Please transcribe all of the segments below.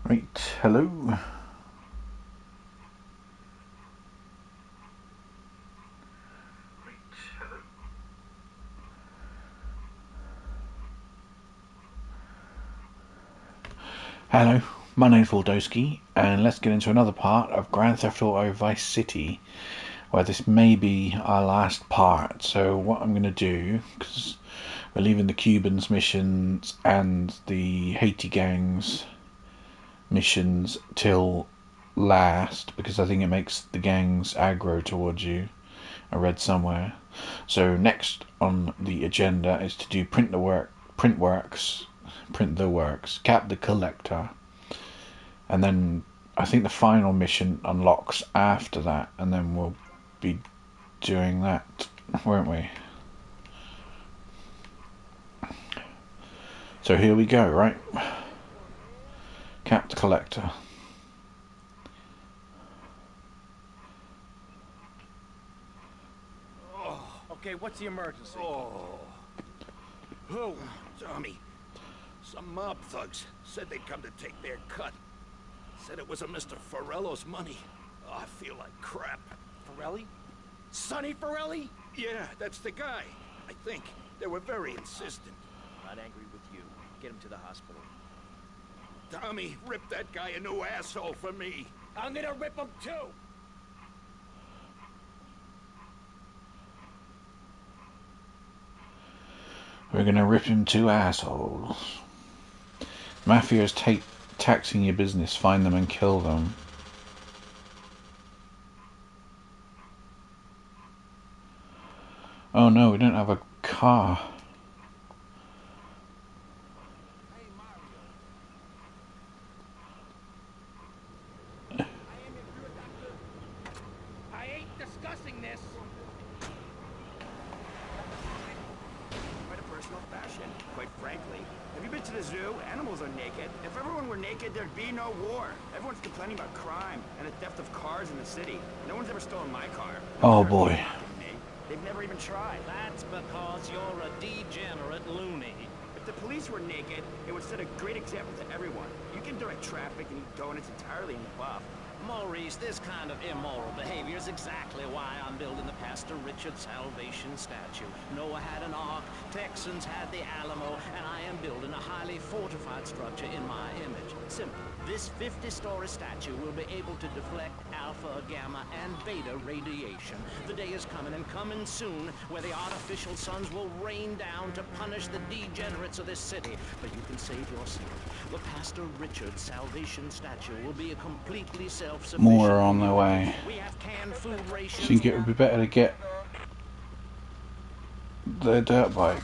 Right, hello. Hello, my name's Waldowski, and let's get into another part of Grand Theft Auto Vice City, where this may be our last part. So what I'm going to do, because we're leaving the Cubans missions and the Haiti gangs missions till last, because I think it makes the gangs aggro towards you. I read somewhere. So next on the agenda is to do print the works, cap the collector, and then I think the final mission unlocks after that, and then we'll be doing that, won't we? So here we go, right? Cap the collector. Okay, what's the emergency? Oh, Tommy. Some mob thugs said they'd come to take their cut. Said it was a Mr. Forello's money. Oh, I feel like crap. Forelli? Sonny Forelli? Yeah, that's the guy. I think. They were very insistent. Not angry with you. Get him to the hospital. Tommy, rip that guy a new asshole for me. I'm gonna rip him too! We're gonna rip him two assholes. Mafia's taxing your business. Find them and kill them. Oh no, we don't have a car. Hey, Mario. I ain't discussing this! Quite a personal fashion, quite frankly. Have you been to the zoo? Animals are naked. If everyone were naked, there'd be no war. Everyone's complaining about crime and the theft of cars in the city. No one's ever stolen my car. Oh boy. They've never even tried. That's because you're a degenerate loony. If the police were naked, it would set a great example to everyone. You can direct traffic and eat donuts entirely in the buff. Maurice, this kind of immoral behavior is exactly why I'm building the Pastor Richard Salvation statue. Noah had an ark, Texans had the Alamo, and I am building a highly fortified structure in my image. Simple. This 50-story statue will be able to deflect alpha, gamma, and beta radiation. The day is coming, and coming soon, where the artificial suns will rain down to punish the degenerates of this city. But you can save yourself. The Pastor Richard Salvation statue will be a completely self-sufficient... More are on their way. We have canned food rations. I think it would be better to get the dirt bike.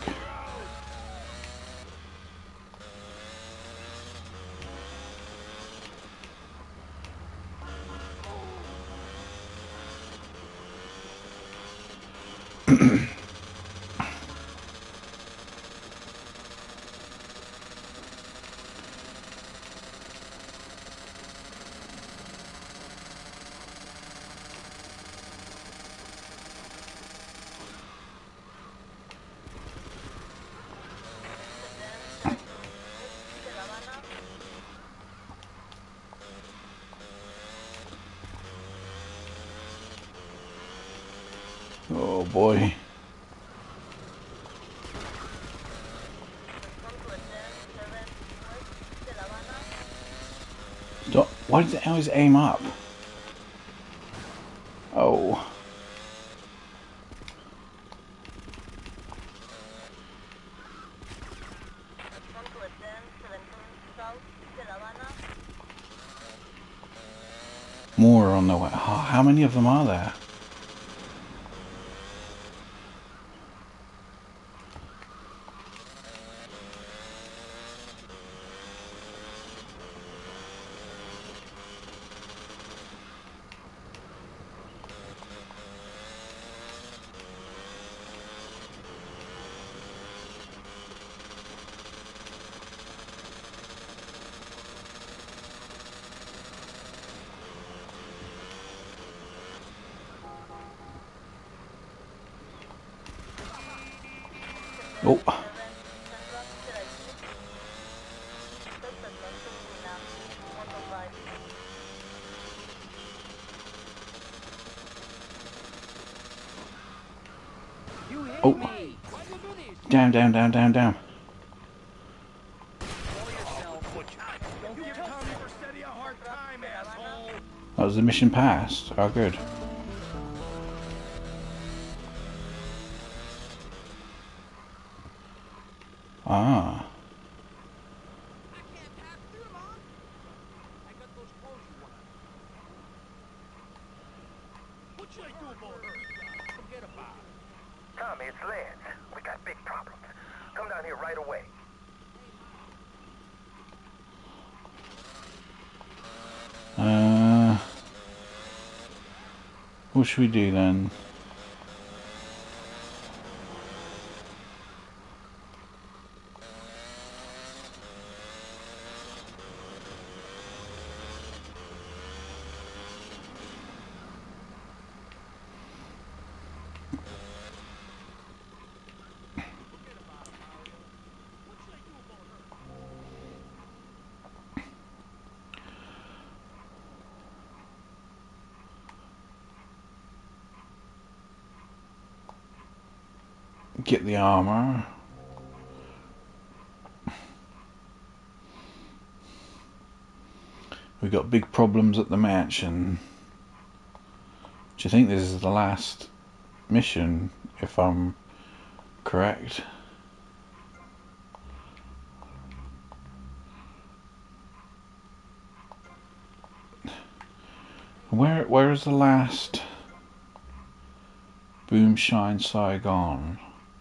Oh boy. Stop. Why did it always aim up? Oh. More on the way. Oh, how many of them are there? Oh. Oh, down, down, down, down, down. Don't give Tommy Vercetti a hard time, asshole! That was the mission passed. Oh, good. Ah. What should I do about her? Forget about it. Tommy, it's Lance. We got big problems. Come down here right away. What should we do then? Get the armor. We've got big problems at the mansion. Do you think this is the last mission, if I'm correct? Where is the last Boomshine Saigon?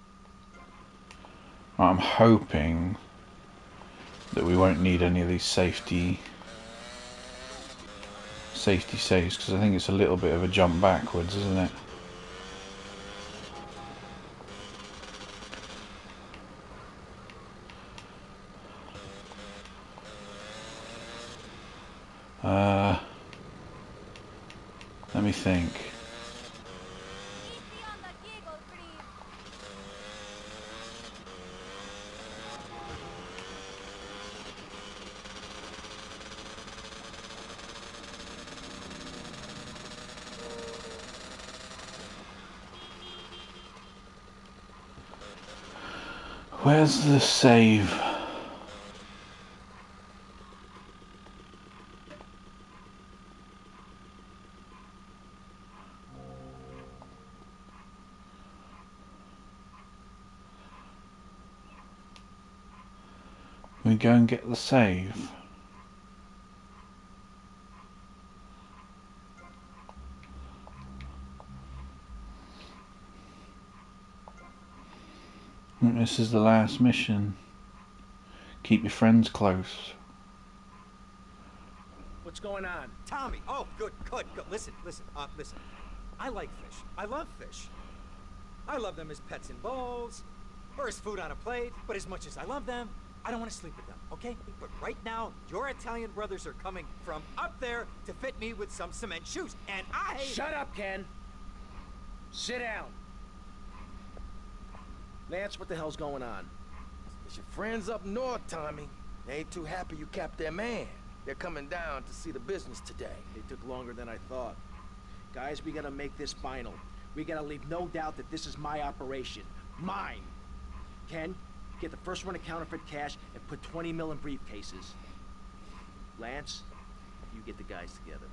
I'm hoping that we won't need any of these safety saves, because I think it's a little bit of a jump backwards, isn't it? Let me think. Where's the save? We go and get the save. This is the last mission. Keep your friends close. What's going on? Tommy! Oh, good. Listen. I like fish. I love fish. I love them as pets in bowls, or as food on a plate, but as much as I love them, I don't want to sleep with them, okay? But right now, your Italian brothers are coming from up there to fit me with some cement shoes, and I... Shut up, Ken. Sit down. Lance, what the hell's going on? It's your friends up north, Tommy. They ain't too happy you capped their man. They're coming down to see the business today. It took longer than I thought. Guys, we gotta make this final. We gotta leave no doubt that this is my operation. Mine. Ken, get the first one to counterfeit cash and put 20 mil in briefcases. Lance, you get the guys together.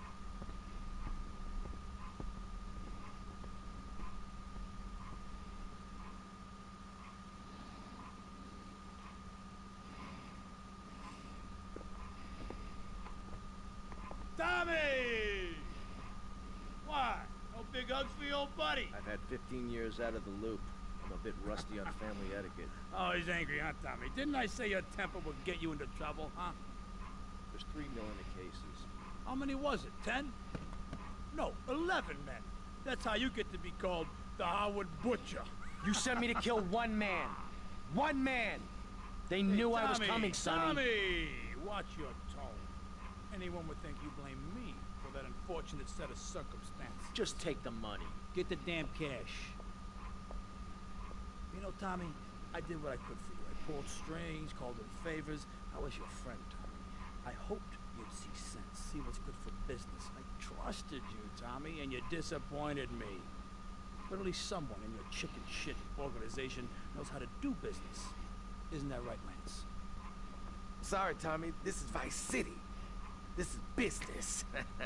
Tommy! Why? No big hugs for your old buddy? I've had 15 years out of the loop. I'm a bit rusty on family etiquette. Oh, he's angry, huh, Tommy? Didn't I say your temper would get you into trouble, huh? There's 3 mil in the cases. How many was it? 10? No, 11 men. That's how you get to be called the Howard Butcher. You sent me to kill one man. One man! They knew I was coming, Sonny. Tommy! Watch your tone. Anyone would think you blame me for that unfortunate set of circumstances. Just take the money. Get the damn cash. You know, Tommy, I did what I could for you. I pulled strings, called in favors. I was your friend, Tommy. I hoped you'd see sense, see what's good for business. I trusted you, Tommy, and you disappointed me. But at least someone in your chicken shit organization knows how to do business. Isn't that right, Lance? Sorry, Tommy. This is Vice City. This is business.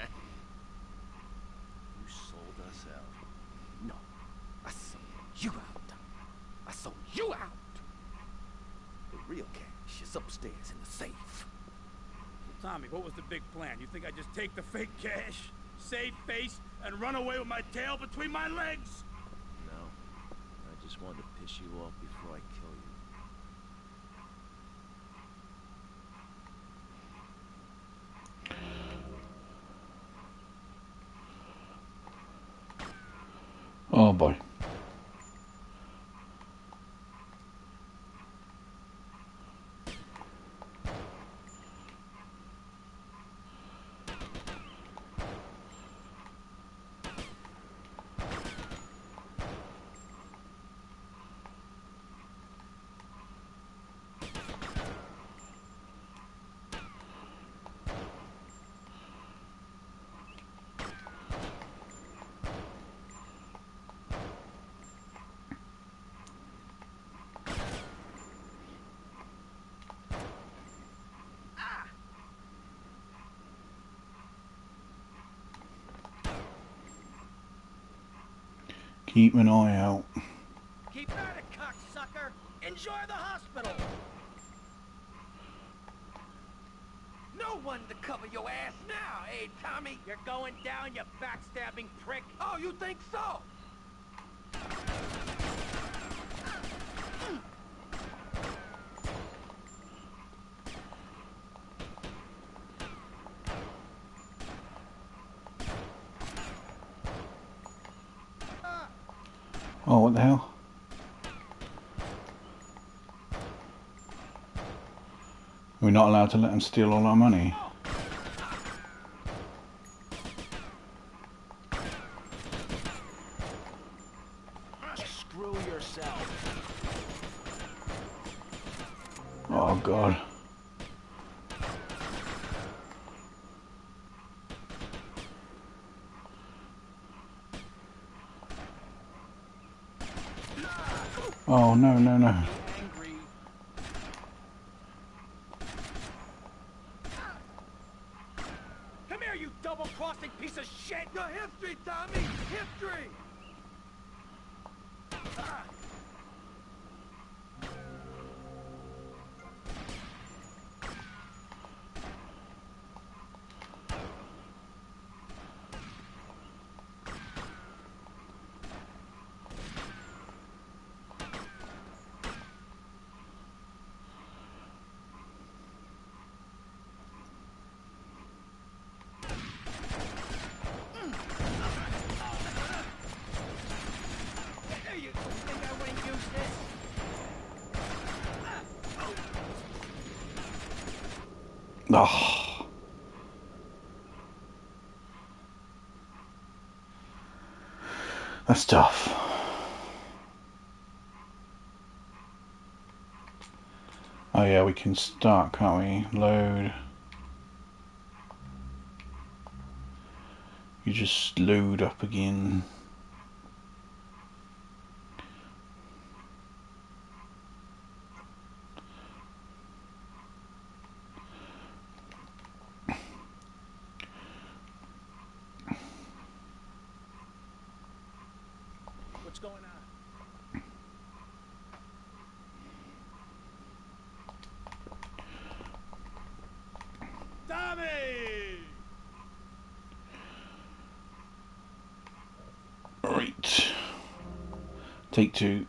You sold us out. No, I sold you out, Tommy. I sold you out. The real cash is upstairs in the safe. Tommy, what was the big plan? You think I just take the fake cash, save face, and run away with my tail between my legs? No. I just wanted to piss you off before I kill you. Oh boy. Keep an eye out. Keep at it, cocksucker! Enjoy the hospital! No one to cover your ass now, eh, Tommy? You're going down, you backstabbing prick! Oh, you think so? Oh, what the hell? We're not allowed to let them steal all our money. Screw yourself. Oh God. Oh no, no, no. Angry. Come here, you double-crossing piece of shit! Your history, Tommy! History! Oh. That's tough. Oh yeah, we can start, can't we? Load. You just load up again. What's going on? Tommy! Right. Take two.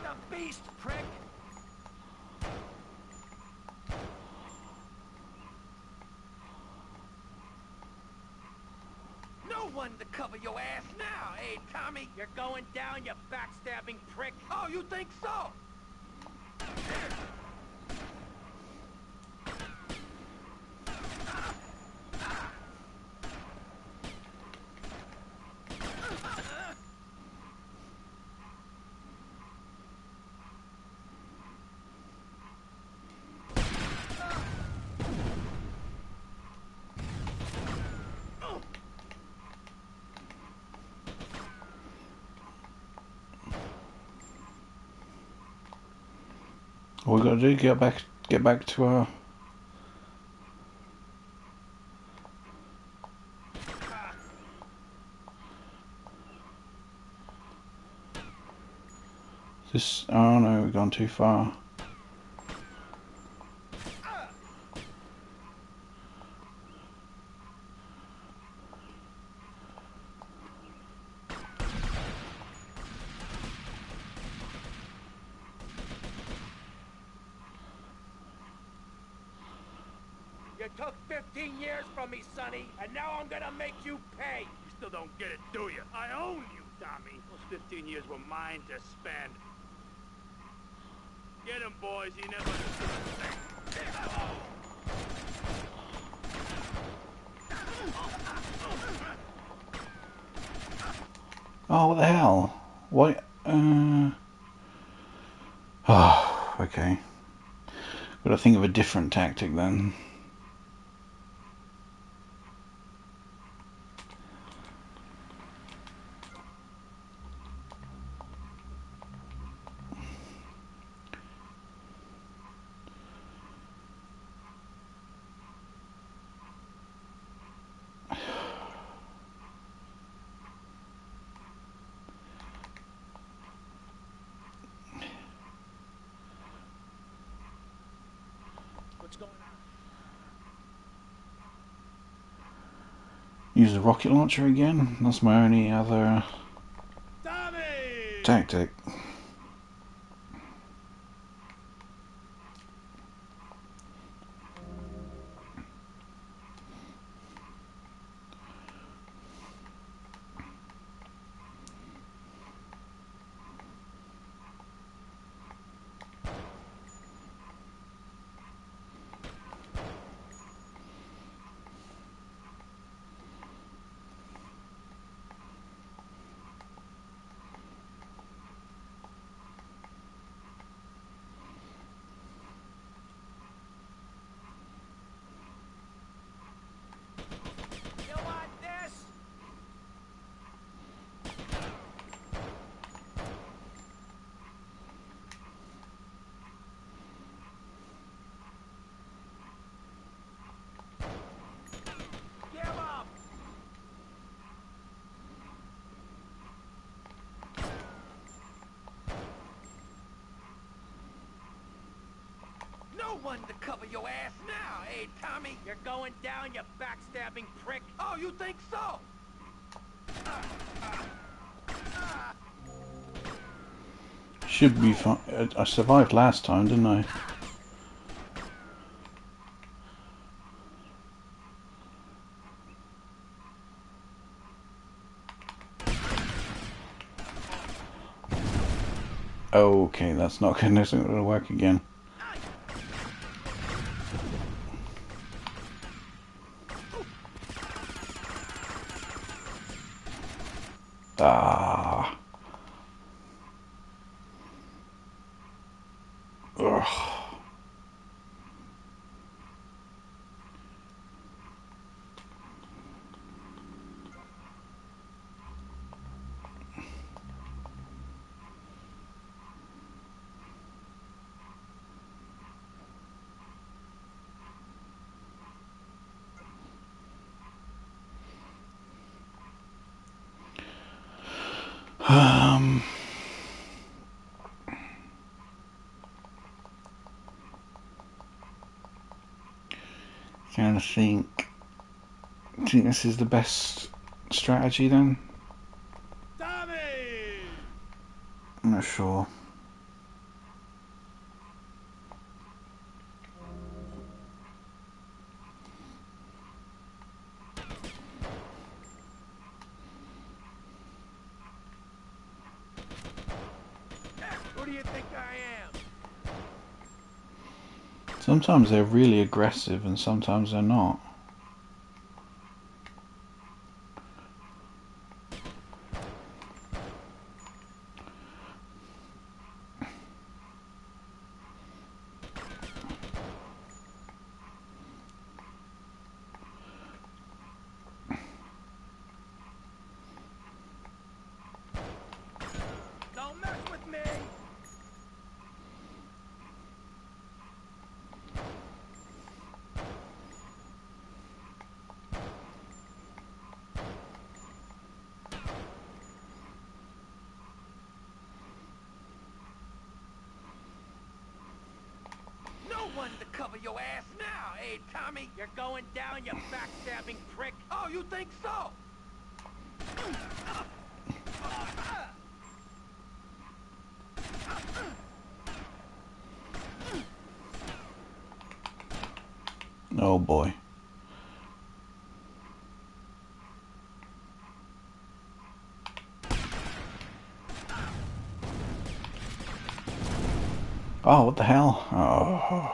a beast, prick! No one to cover your ass now, eh, Tommy? You're going down, you backstabbing prick. Oh, you think so? All we got to do is get back to our. This. Oh no, we've gone too far. You took 15 years from me, Sonny, and now I'm gonna make you pay. You still don't get it, do you? I own you, Tommy. Those 15 years were mine to spend. Get him, boys. He never... Oh, what the hell? What? Oh, okay. Got to think of a different tactic then. What's going on? Use the rocket launcher again. That's my only other Tommy! tactic. You want this? Give up! No one to cover your ass now, eh, Tommy? You're going down, you backstabbing prick. Oh, you think so? Should be fine. I survived last time, didn't I? Okay, that's not going to work again. Ah. Ugh. Trying to think. Do you think this is the best strategy then? Tommy! I'm not sure. do you think I am? Sometimes they're really aggressive and sometimes they're not. Don't mess with me! No one to cover your ass now, eh, Tommy? You're going down, you backstabbing prick! Oh, you think so? Oh boy. Oh, what the hell? Oh.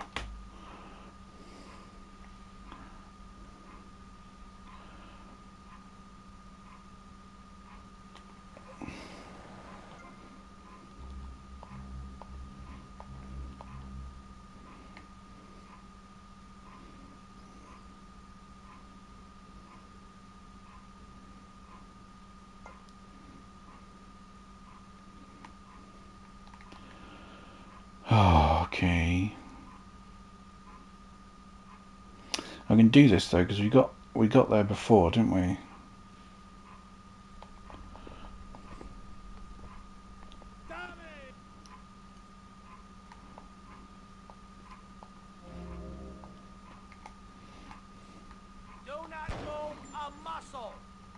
Okay. I can do this though because we got there before, didn't we? Do not move a muscle!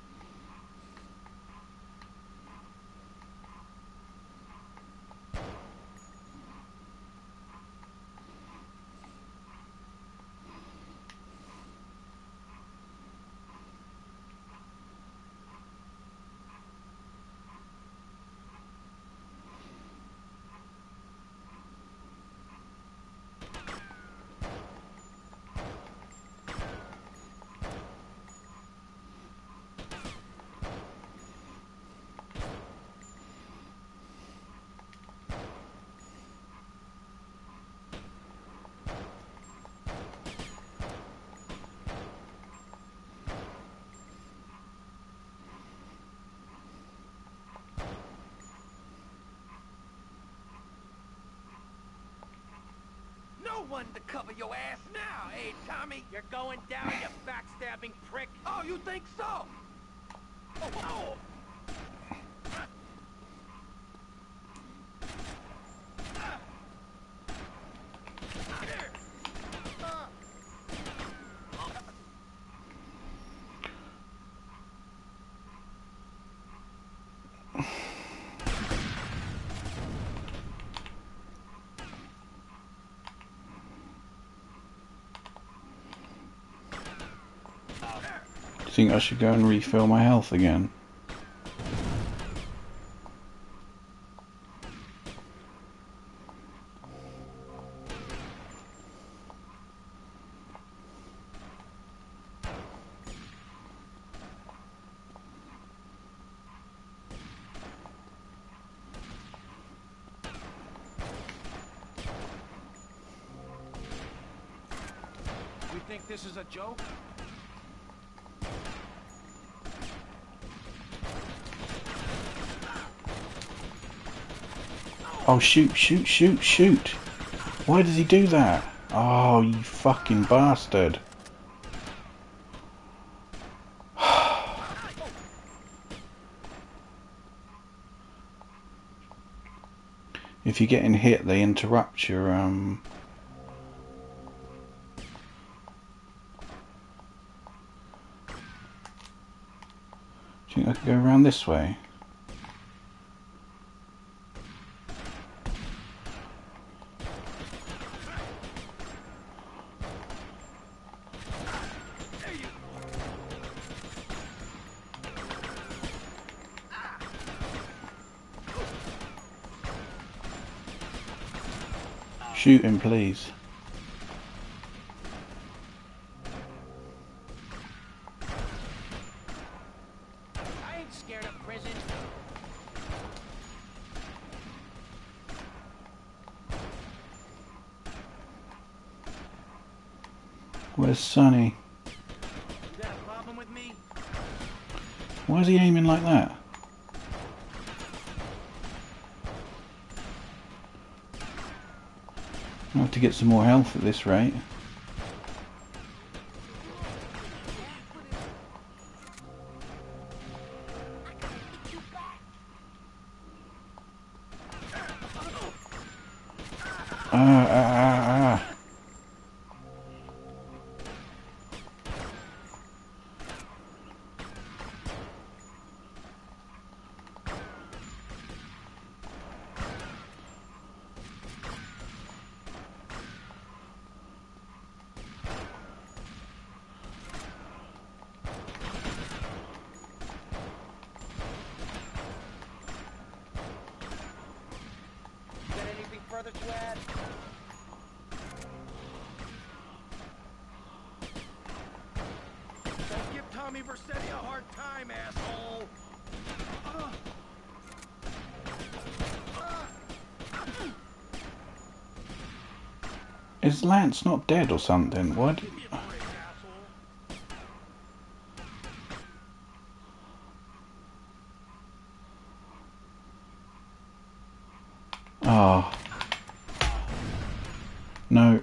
No one to cover your ass now, eh, Tommy? You're going down, you backstabbing prick! Oh, you think so? Oh. Do you think I should go and refill my health again? You think this is a joke? Oh, shoot, shoot, shoot, shoot! Why does he do that? Oh, you fucking bastard. If you're getting hit, they interrupt your, Do you think I can go around this way? Shoot him, please. I ain't scared of prison. Where's Sonny? You got a problem with me? Why is he aiming like that? I'll have to get some more health at this rate. Ah. Got anything further to add? Don't give Tommy Vercetti a hard time, asshole! Is Lance not dead or something? What? Give me a break, asshole. Ah. No.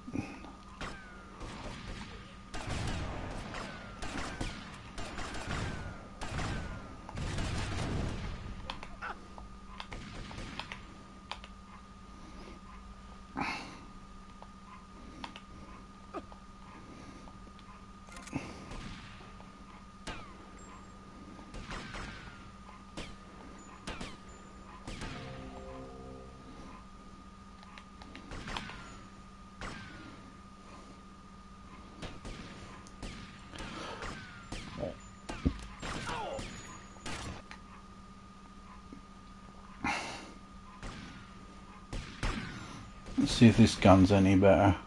Let's see if this gun's any better.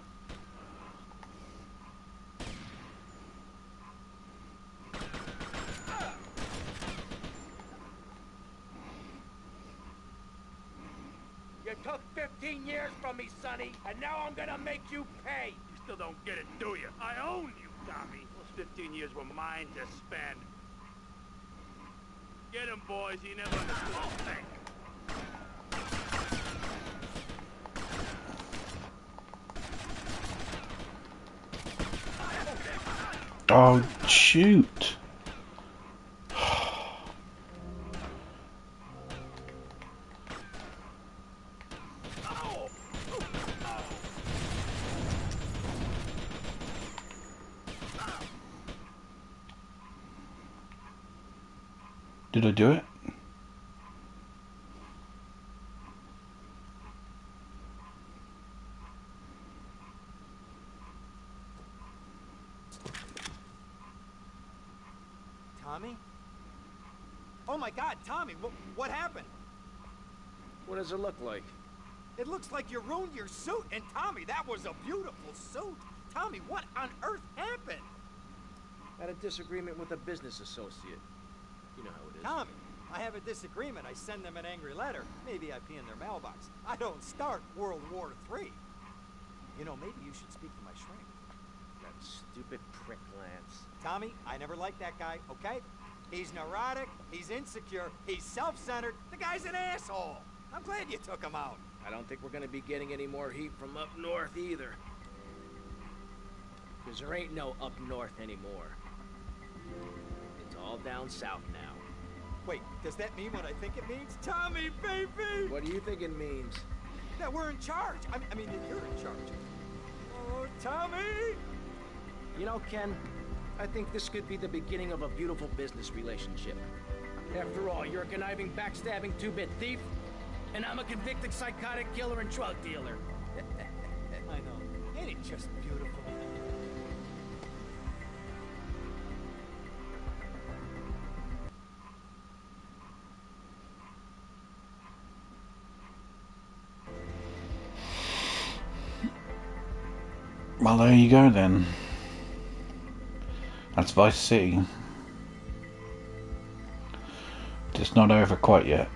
You took 15 years from me, Sonny, and now I'm gonna make you pay! You still don't get it, do you? I own you, Tommy. Those 15 years were mine to spend. Get him, boys. You never understood a thing. Oh, shoot. Did I do it? Tommy? Oh my God, Tommy, what happened? What does it look like? It looks like you ruined your suit, and Tommy, that was a beautiful suit. Tommy, what on earth happened? Had a disagreement with a business associate. You know how it is. Tommy, I have a disagreement. I send them an angry letter. Maybe I pee in their mailbox. I don't start World War III. You know, maybe you should speak to my shrink. That stupid prick, Lance. Tommy, I never liked that guy, okay? He's neurotic, he's insecure, he's self-centered. The guy's an asshole. I'm glad you took him out. I don't think we're gonna be getting any more heat from up north either. Because there ain't no up north anymore. It's all down south now. Wait, does that mean what I think it means? Tommy, baby! What do you think it means? That we're in charge. I mean, that you're in charge. Oh, Tommy! You know, Ken, I think this could be the beginning of a beautiful business relationship. After all, you're a conniving, backstabbing two-bit thief, and I'm a convicted psychotic killer and drug dealer. I know. Ain't it just beautiful? Well, there you go then. That's Vice City. But it's not over quite yet.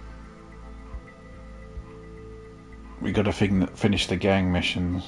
We got to finish the gang missions.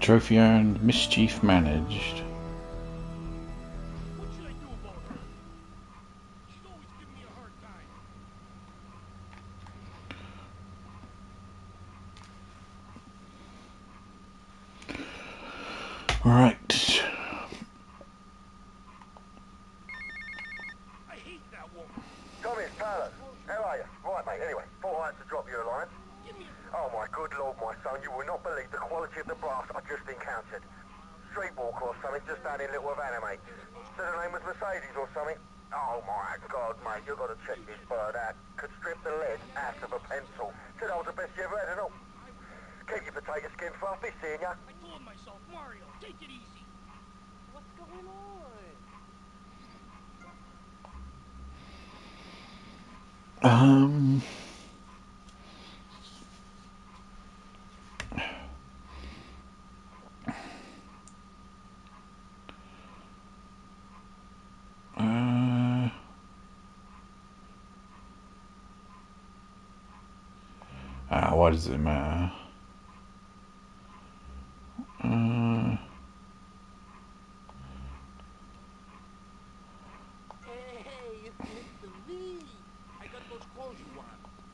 Trophy earned, mischief managed. What should I do about her? She's always giving me a hard time. Right. I hate that woman. Tommy, it's Paolo. How are you? Right, mate, anyway, thought I had to drop you a line. Oh, my good lord, my son, you will not believe the quality of the brass I just encountered. Streetwalker or something, just down in Little Havana, mate. Said her name was Mercedes or something. Oh, my God, mate, you've got to check this bird out. Could strip the lead out of a pencil. Said I was the best you ever had and all. Keep your potato skin fluffy, seeing ya. I told myself, Mario, take it easy. What's going on? Um. Why does it matter? Hey, it's Mr. Lee. I got those clothes you want.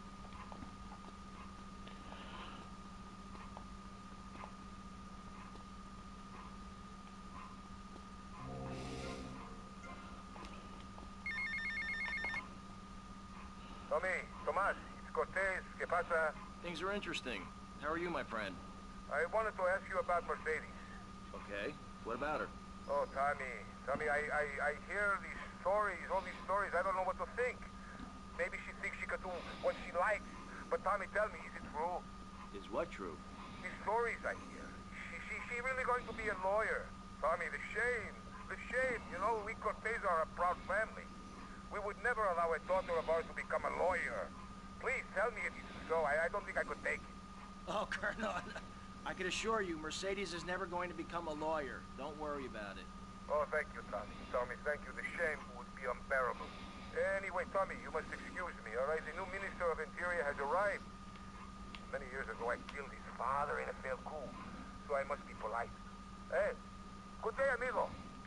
Tommy, Tomas, it's Cortez. ¿Qué pasa? Things are interesting. How are you, my friend? I wanted to ask you about Mercedes. Okay. What about her? Oh, Tommy, I hear these stories, all these stories. I don't know what to think. Maybe she thinks she could do what she likes. But Tommy, tell me, is it true? Is what true? These stories I hear. She really going to be a lawyer? Tommy, the shame. You know, we Cortez are a proud family. We would never allow a daughter of ours to become a lawyer. Please tell me it isn't so. I don't think I could take it. Oh, Colonel, I can assure you, Mercedes is never going to become a lawyer. Don't worry about it. Oh, thank you, Tommy. Tommy, thank you. The shame would be unbearable. Anyway, Tommy, you must excuse me, all right? The new Minister of Interior has arrived. Many years ago, I killed his father in a failed coup, so I must be polite. Hey, good day, amigo.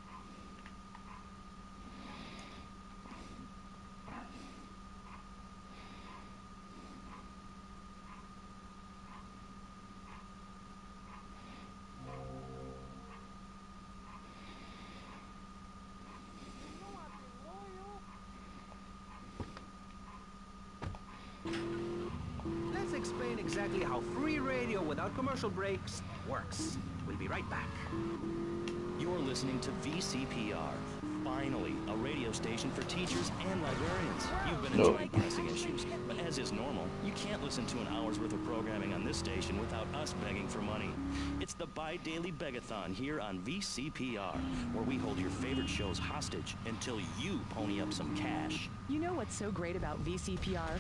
Let's explain exactly how free radio without commercial breaks works. We'll be right back. You're listening to VCPR. Finally, a radio station for teachers and librarians. You've been enjoying pressing issues, but as is normal, you can't listen to an hour's worth of programming on this station without us begging for money. It's the bi-daily begathon here on VCPR, where we hold your favorite shows hostage until you pony up some cash. You know what's so great about VCPR?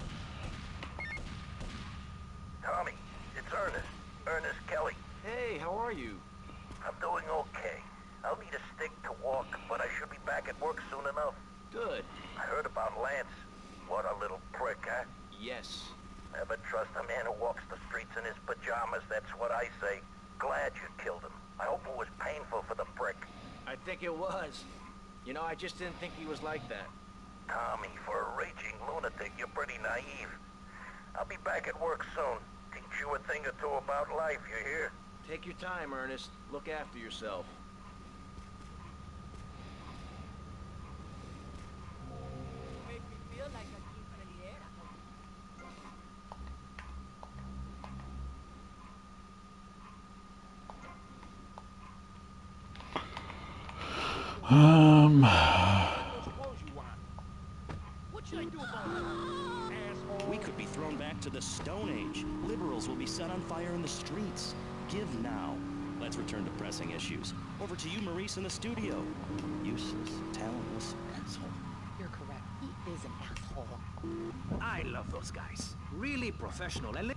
Tommy, it's Ernest. Ernest Kelly. Hey, how are you? I'm doing okay. I'll need a stick to walk, but I should be back at work soon enough. Good. I heard about Lance. What a little prick, huh? Yes. Never trust a man who walks the streets in his pajamas, that's what I say. Glad you killed him. I hope it was painful for the prick. I think it was. You know, I just didn't think he was like that. Tommy, for a raging lunatic, you're pretty naive. I'll be back at work soon. Teach you a thing or two about life, you hear? Take your time, Ernest. Look after yourself. Make me feel like a quinceañera. What should I do about her? Asshole. We could be thrown back to the Stone Age. Liberals will be set on fire in the streets. Give now. Let's return to pressing issues. Over to you, Maurice, in the studio. Useless, talentless asshole. You're correct. He is an asshole. I love those guys. Really professional and...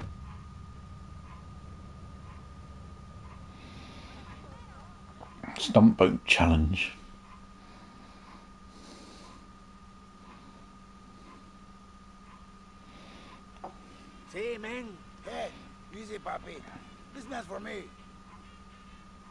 Stump boat challenge. See, man? Hey, easy, papi. This man's for me.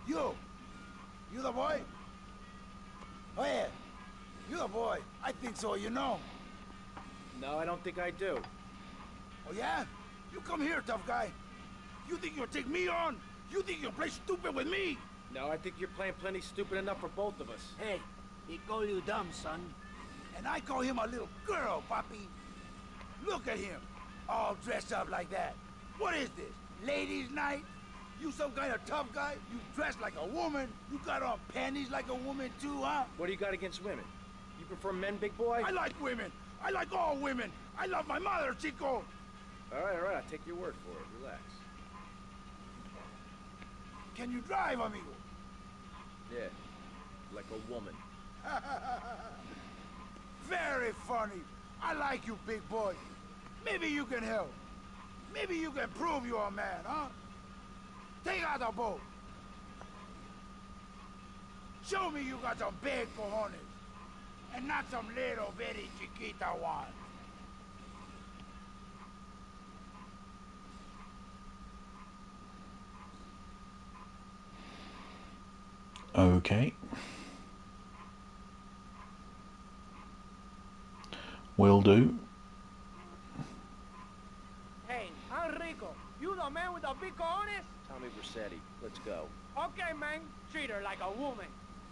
You the boy? Oh yeah, you the boy. I think so, you know. No, I don't think I do. Oh yeah? You come here, tough guy. You think you'll take me on? You think you'll play stupid with me? No, I think you're playing plenty stupid enough for both of us. Hey, he call you dumb, son. And I call him a little girl, Papi. Look at him, all dressed up like that. What is this, ladies' night? You some kind of tough guy? You dress like a woman? You got on panties like a woman too, huh? What do you got against women? You prefer men, big boy? I like women. I like all women. I love my mother, Chico. All right, I'll take your word for it. Relax. Can you drive, amigo? Yeah, like a woman. Very funny. I like you, big boy. Maybe you can help. Maybe you can prove you're a man, huh? Take out the boat. Show me you got some big cojones. And not some little very chiquita ones. Okay. Will do. Hey, Enrico, you the man with the big cojones? Tommy Vercetti, let's go. Okay, man. Treat her like a woman.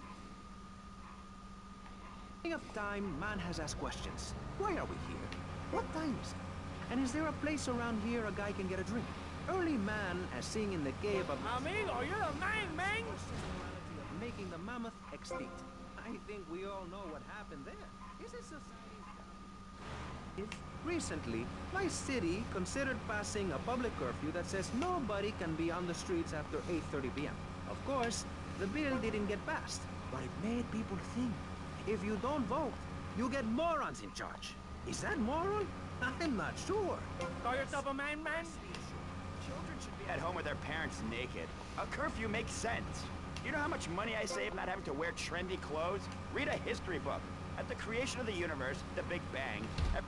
Of time, man has asked questions. Why are we here? What time is it? And is there a place around here a guy can get a drink? Early man, as seen in the cave of... Amigo, you're the man, man! Making the mammoth extinct. I think we all know what happened there. Is it society's job? Recently, my city considered passing a public curfew that says nobody can be on the streets after 8:30 p.m. Of course, the bill didn't get passed, but it made people think. If you don't vote, you get morons in charge. Is that moral? I'm not sure. Call yourself a man, man? Children should be at home with their parents naked. A curfew makes sense. You know how much money I save not having to wear trendy clothes? Read a history book. At the creation of the universe, the Big Bang...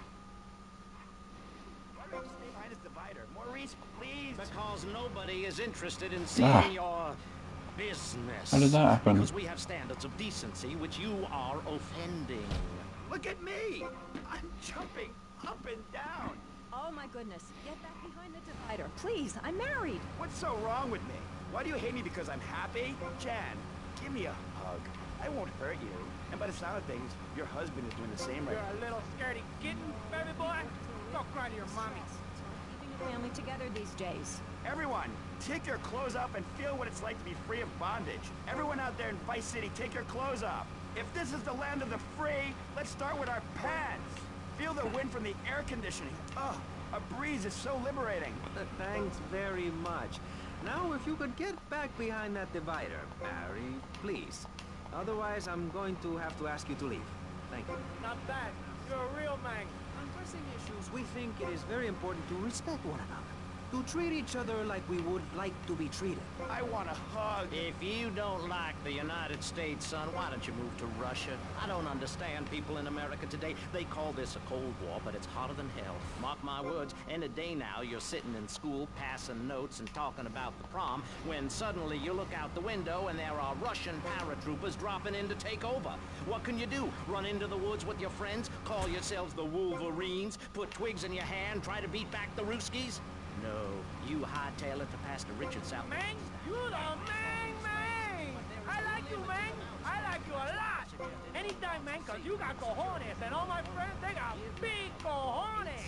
Why don't you stay behind this divider? Maurice, please! Because nobody is interested in seeing your business. How did that happen? Because we have standards of decency which you are offending. Look at me! I'm jumping up and down. Oh my goodness. Get back behind the divider. Please, I'm married. What's so wrong with me? Why do you hate me because I'm happy? Jan, give me a hug. I won't hurt you. And by the sound of things, your husband is doing the same right You're a little scaredy kitten, baby boy. Go cry to your mommy. Keeping a family together these days. Everyone, take your clothes up and feel what it's like to be free of bondage. Everyone out there in Vice City, take your clothes off. If this is the land of the free, let's start with our pants. Feel the wind from the air conditioning. Oh, a breeze is so liberating. Thanks very much. Now, if you could get back behind that divider, Barry, please. Otherwise, I'm going to have to ask you to leave. Thank you. Not bad. You're a real man. On pressing issues, we think it is very important to respect one another. To treat each other like we would like to be treated. I want a hug. If you don't like the United States, son, why don't you move to Russia? I don't understand people in America today. They call this a Cold War, but it's hotter than hell. Mark my words, in a day now, you're sitting in school, passing notes and talking about the prom, when suddenly you look out the window and there are Russian paratroopers dropping in to take over. What can you do? Run into the woods with your friends? Call yourselves the Wolverines? Put twigs in your hand? Try to beat back the Ruskies? No, you hightail it to Pastor Richard South. Man, you the man, man! I like you, man! I like you a lot! Anytime, man, cause you got cojones, and all my friends, they got big cojones!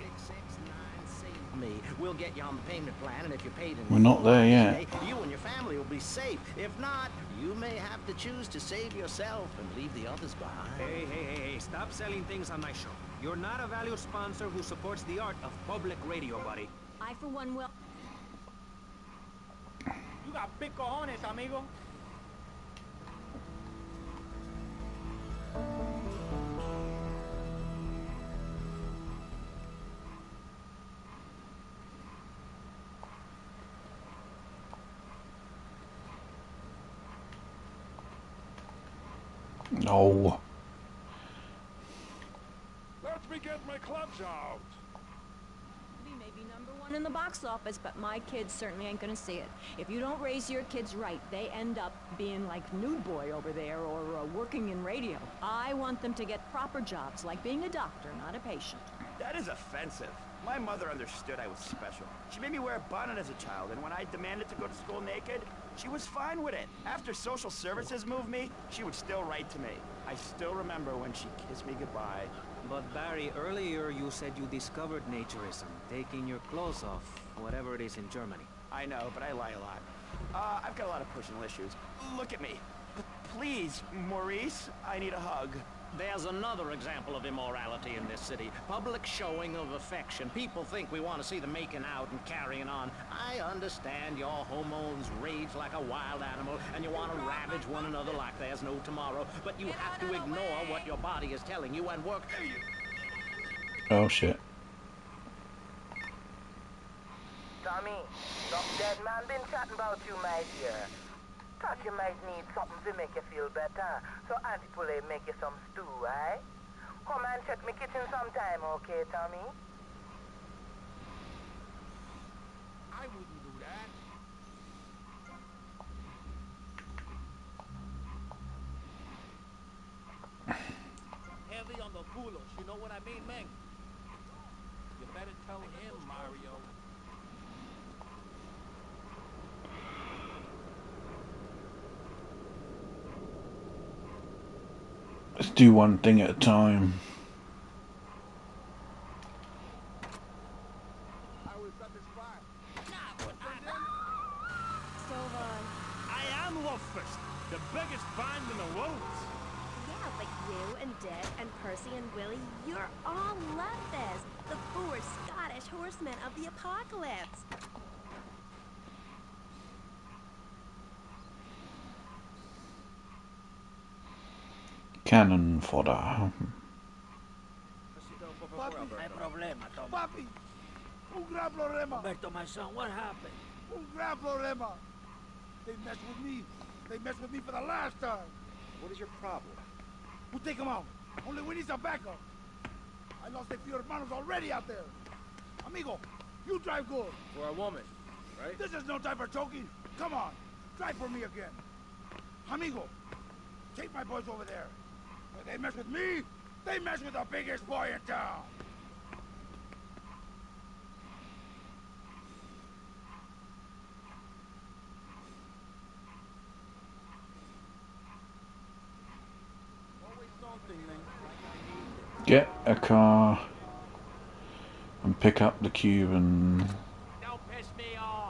Me, we'll get you on the payment plan, and if you're paid in We're not there yet. you and your family will be safe. If not, you may have to choose to save yourself and leave the others behind. Hey, stop selling things on my show. You're not a valued sponsor who supports the art of public radio, buddy. I, for one, will... You got big cojones, amigo. No. Let me get my clubs out. movie may be #1 in the box office, but my kids certainly ain't gonna see it. If you don't raise your kids right, they end up being like Nude Boy over there or working in radio. I want them to get proper jobs, like being a doctor, not a patient. That is offensive. My mother understood I was special. She made me wear a bonnet as a child, and when I demanded to go to school naked, she was fine with it. After social services moved me, she would still write to me. I still remember when she kissed me goodbye. But Barry, earlier you said you discovered naturism, taking your clothes off, whatever it is in Germany. I know, but I lie a lot. I've got a lot of personal issues. Look at me. Please, Maurice, I need a hug. There's another example of immorality in this city. Public showing of affection. People think we want to see them making out and carrying on. I understand your hormones rage like a wild animal, and you want to ravage one another like there's no tomorrow. But you have to ignore what your body is telling you and work... Oh, shit. Tommy, some dead man been chatting about you, my dear. Thought you might need something to make you feel better. So Auntie Poulet make you some stew, eh? Come and check me kitchen sometime, okay, Tommy? I wouldn't do that. Heavy on the bulos, you know what I mean, man? You better tell him, Mario. Let's do one thing at a time. I am Love Fist, the biggest band in the world. Yeah, but you and Dick and Percy and Willie, you're all Love-Fist, the 4 Scottish horsemen of the apocalypse. Cannon fodder. Papi, un gran problema. Roberto, my son, what happened? Un gran problema. They messed with me. They messed with me for the last time. What is your problem? We'll take them out. Only we need some backup. I lost a few hermanos already out there. Amigo, you drive good. For a woman, right? This is no time for choking. Come on, drive for me again. Amigo, take my boys over there. When they mess with me, they mess with the biggest boy in town. Get a car and pick up the cube and... Don't piss me off.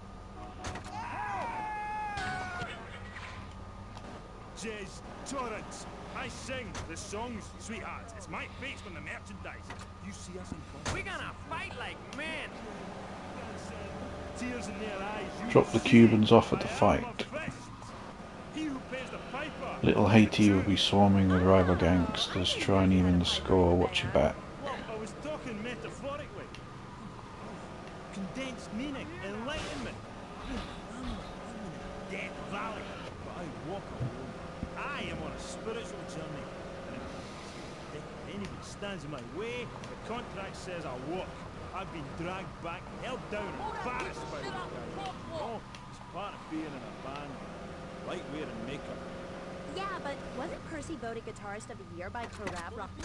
Jez Torrance, I sing the songs, sweethearts. It's my face on the merchandise. You see us in front. We're gonna fight like men. Tears in their eyes. Drop the Cubans off at the fight. He who pays the piper. Little Haiti will be swarming with rival gangsters, trying even the score. Watch your back. Well, I was talking metaphorically. Condensed meaning, enlightenment. I'm in a dead valley, but I walk alone. I am on a spiritual journey. And if anybody stands in my way, the contract says I walk. I've been dragged back, held down, embarrassed by these guys. Oh, it's part of being in a band. Like wearing makeup. Yeah, but wasn't Percy voted Guitarist of the Year by Parab Rock?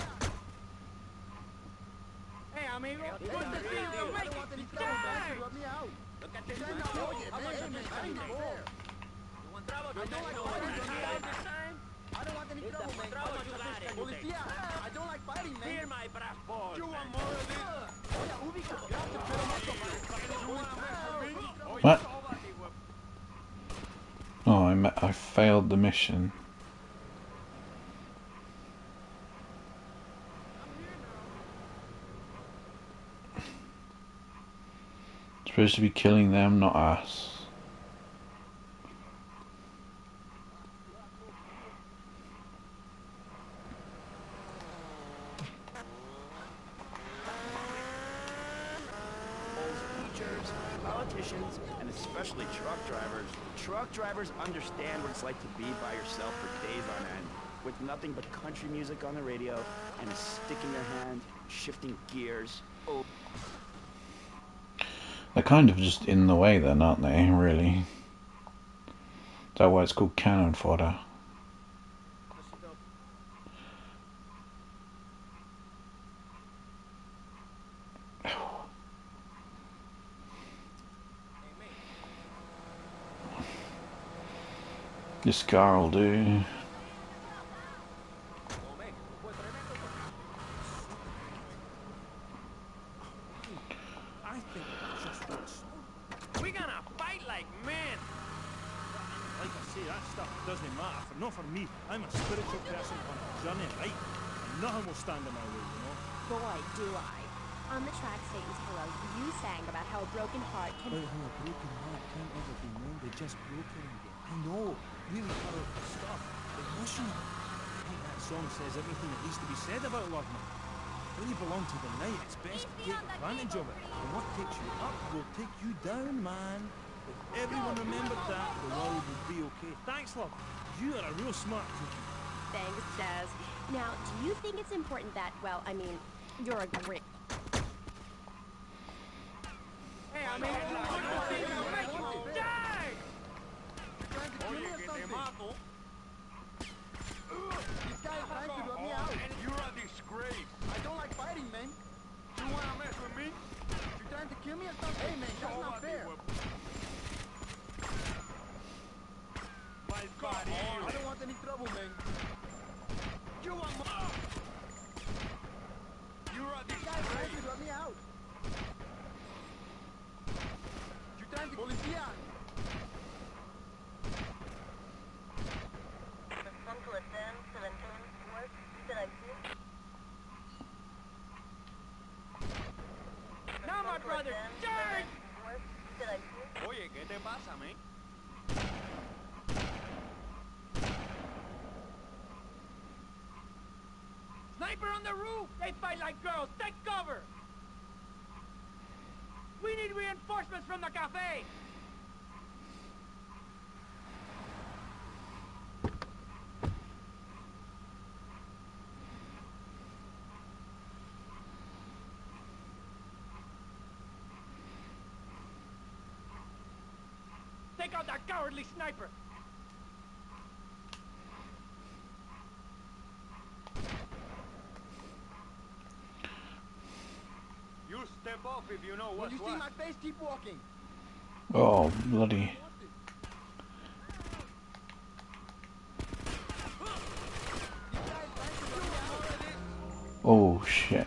Hey, amigo, what's the thing to make it? Look at this. I don't want any trouble, man. How much you got it? I don't like fighting, man. Here, my brass balls. You want more of this? What? Oh, I failed the mission. Supposed to be killing them, not us. Teachers, politicians, and especially truck drivers. Truck drivers understand what it's like to be by yourself for days on end, with nothing but country music on the radio and a stick in your hand, shifting gears. Oh. They're kind of just in the way then, aren't they, really? Is that why it's called cannon fodder? This car will do. We're gonna fight like men. Like I say, that stuff doesn't matter. Not for me. I'm a spiritual person on a journey, right? And nothing will stand in my way, you know? Boy, do I. On the track, Satan's Pillow, you sang about how a broken heart can... About how a broken heart can't ever be mended, just broken again. I know. Really powerful stuff. Emotional. I think that song says everything that needs to be said about love, man. When you belong to the night, it's best to take advantage of it. And what takes you up will take you down, man. If everyone remembered that, the world would be okay. Thanks, love. You are a real smart cookie. Thanks, Jazz. Now, do you think it's important that, well, I mean, you're a great... Hey, I mean, die! Oye, que te mato. This guy is trying to rub me out. You're a disgrace. I don't like fighting, man. You wanna mess with me? You're trying to kill me or something? Hey, man, that's not fair. I don't want any trouble, man. You want more? You're a disgrace. This guy is trying to rub me out. You're trying to... Policía! Now, my brother, turn! Oye, ¿qué te pasa, man? Sniper on the roof! They fight like girls! Take cover! We need reinforcements from the cafe! Take out that cowardly sniper! You step off if you know what's what. When you see my face, keep walking. Oh, bloody. Oh, shit.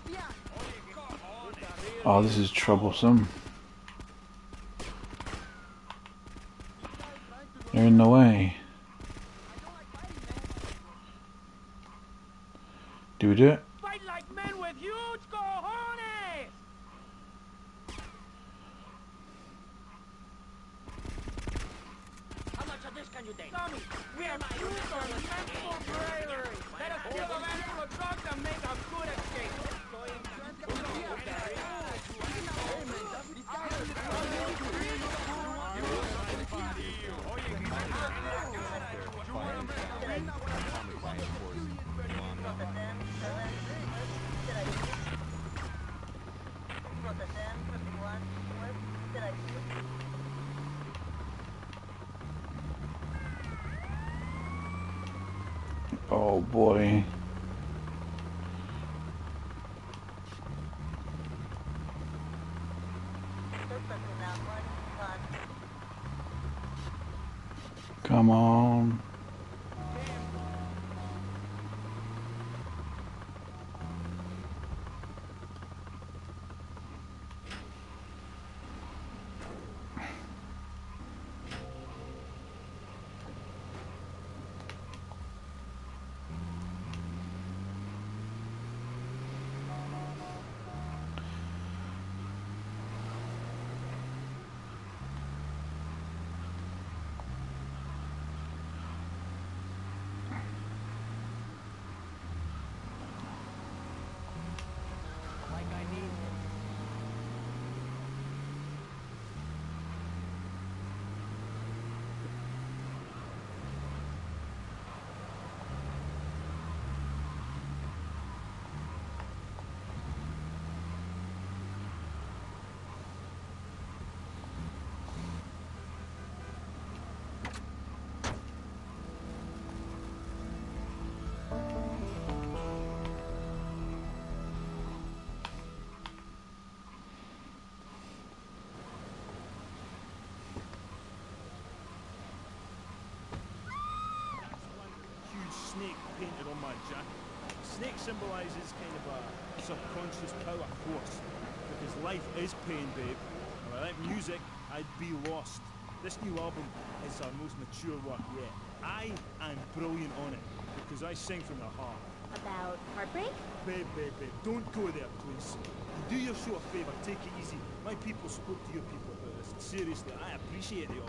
Oh, this is troublesome. They're in the way. Do we do it? Fight like men with huge cojones! How much of this can you take? Tommy, we have used our mental bravery. Let us give a man full of drugs and make a good escape. Oh boy. Come on. painted on my jacket. Snake symbolizes kind of a subconscious power force. Because life is pain, babe. And without music, I'd be lost. This new album is our most mature work yet. I am brilliant on it, because I sing from the heart. About heartbreak? Babe, don't go there, please. Do your show a favor, take it easy. My people spoke to your people about this. Seriously, I appreciate the offer.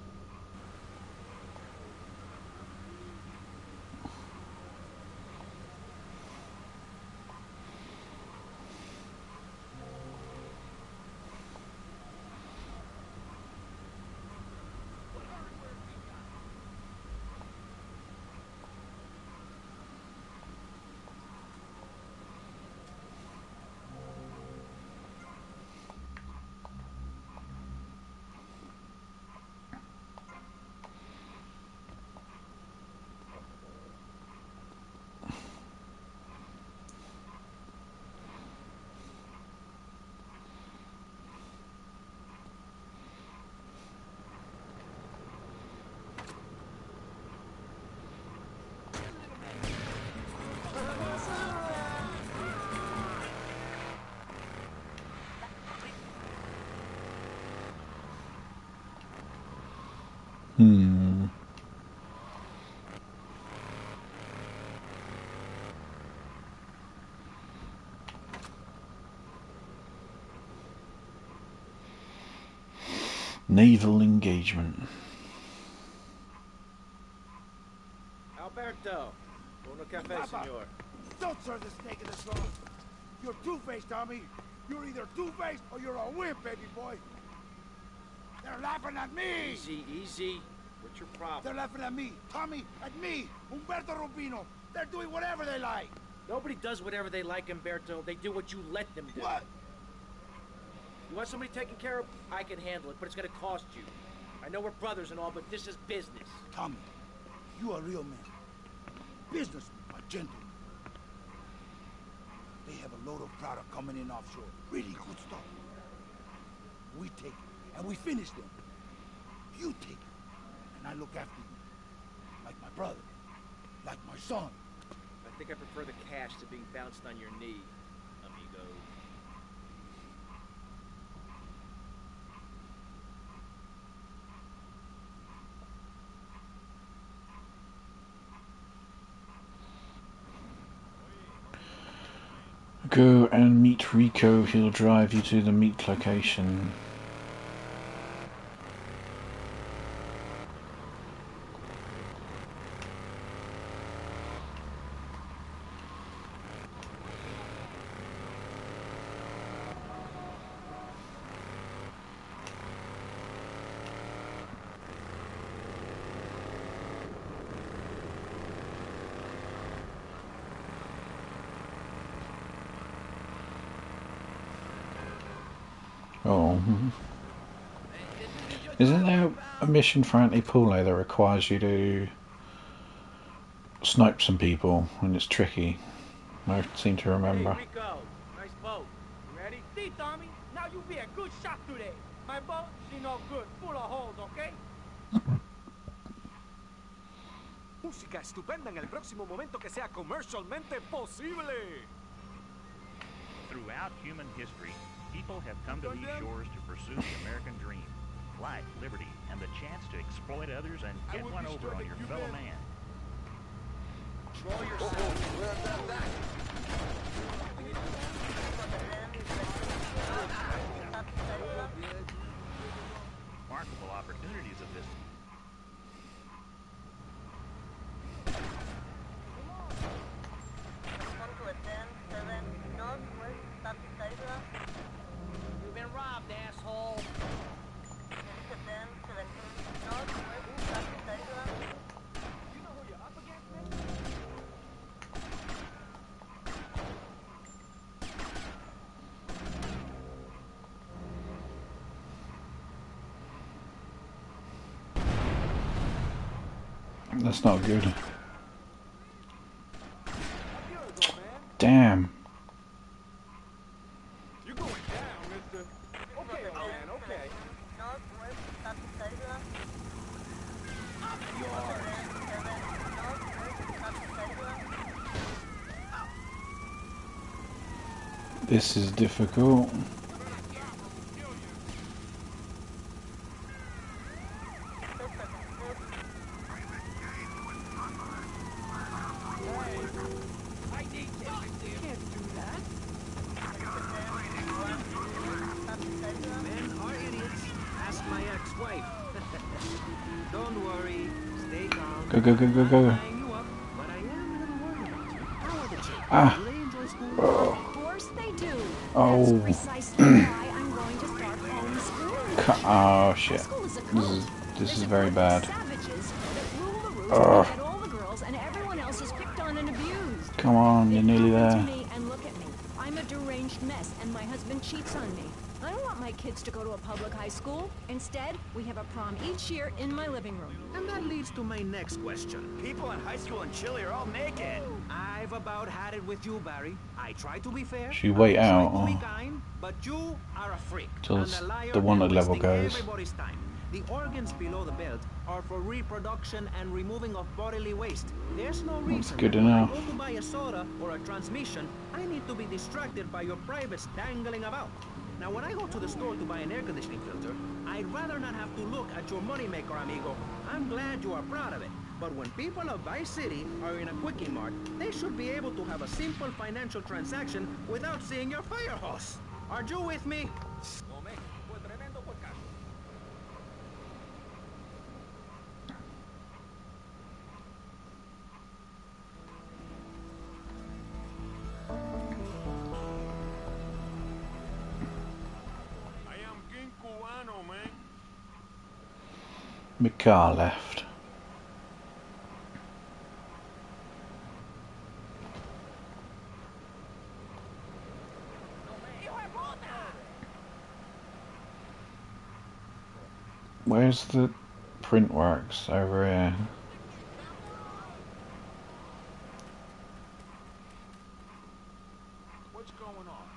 Naval engagement. Alberto, uno café, Papa, senor. don't serve the snake in the straw. You're two-faced, Tommy. You're either two-faced or you're a wimp, baby boy. They're laughing at me. Easy, easy. What's your problem? They're laughing at me, Tommy, at me, Umberto Rubino. They're doing whatever they like. Nobody does whatever they like, Umberto. They do what you let them do. What? You want somebody taken care of? I can handle it, but it's gonna cost you. I know we're brothers and all, but this is business. Tommy, you a real man. Businessman, a gentleman. They have a load of product coming in offshore. Really good stuff. We take it, and we finish them. You take it, and I look after you. Like my brother. Like my son. I think I prefer the cash to being bounced on your knee, amigo. Go and meet Rico. He'll drive you to the meet location. Oh. Isn't there a mission for Antipolo that requires you to snipe some people and it's tricky? I seem to remember. Hey, Rico. Nice boat. You ready? See, Tommy? Now you be a good shot today. My boat, she no good. Full of holes, okay? Música estupenda en el próximo momento que sea comercialmente posible. Throughout human history, people have come to these shores to pursue the American dream. Life, liberty, and the chance to exploit others and get one over on your fellow man. Control yourself. Remarkable opportunities of this. You've been robbed, asshole. You know who you're up against, man? That's not good. Damn. You're going down, mister. Okay, man, okay. This is difficult. Men are idiots. Ask my ex-wife. Don't worry. Stay calm. Go, go, go, go, go. Tying you up, but I am a little worried about you. How are the children? Ah. Do they enjoy school? Of course they do. Oh. That's precisely why I'm going to start homeschooling. Oh shit. School is a This cult. is very bad. Savages that rule the roost Ugh. and get all the girls, and everyone else is picked on and abused. Come on, you're nearly They come there. to me and look at me. I'm a deranged mess, and my husband cheats on me. I don't want my kids to go to a public high school. Instead, we have a prom each year in my living room. And that leads to my next question. People in high school in Chile are all naked. I've about had it with you, Barry. I try to be fair. Should we wait I out, try to be or- kind, but you are a freak. Till and a liar the wanted and level wasting goes. Everybody's time. The organs below the belt are for reproduction and removing of bodily waste. There's no reason good that when enough. I go to buy a soda or a transmission, I need to be distracted by your privates dangling about. Now, when I go to the store to buy an air conditioning filter, I'd rather not have to look at your moneymaker, amigo. I'm glad you are proud of it. But when people of Vice City are in a Quickie Mart, they should be able to have a simple financial transaction without seeing your fire hose. Are you with me? I am bien cubano, man. My car left. Where's the print works? Over here. What's going on?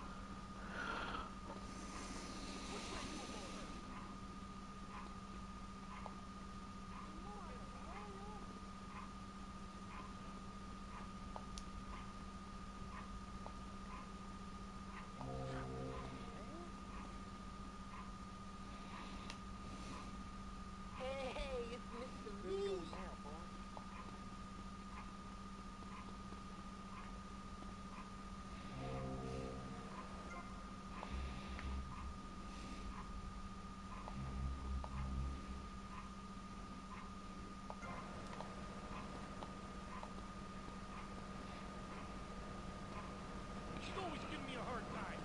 Hey, it's Mr. V. She's always giving me a hard time.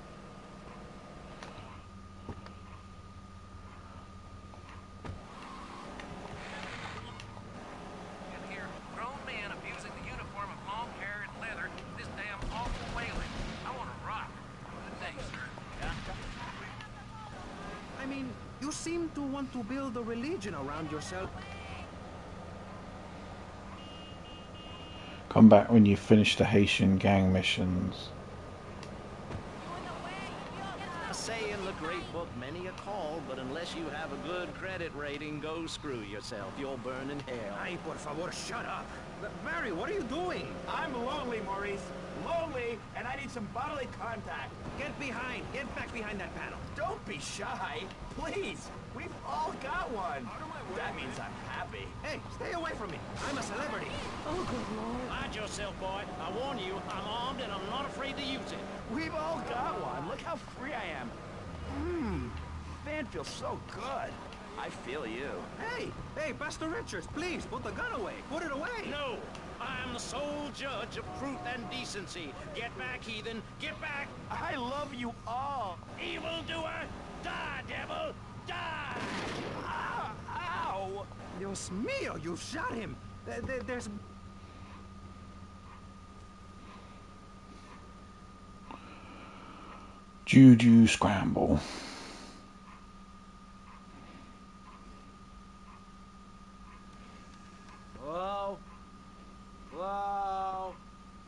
And here, grown men abusing the uniform of long hair and leather, this damn awful whaling. I want to rock. Good day, sir. I mean, you seem to want to build a religion around yourself. Come back when you finish the Haitian gang missions. A say in the great book, many a call, but unless you have a good credit rating, go screw yourself. You'll burn in hell. Ay, por favor, shut up. Barry, what are you doing? I'm lonely, Maurice. Lonely, and I need some bodily contact. Get back behind that panel. Don't be shy. Please. We've all got one. That means I'm happy. Hey, stay away from me. I'm a celebrity. Oh, good Lord. Mind yourself, boy. I warn you, I'm armed and I'm not afraid to use it. We've all got one. Look how free I am. Van feels so good. I feel you. Hey, Pastor Richards, please, put the gun away. Put it away. No! I am the sole judge of truth and decency. Get back, heathen! Get back! I love you all. Evildoer! Die, devil! Die! Ow! Dios mío, you shot him. There's... Juju Scramble. Whoa. Whoa.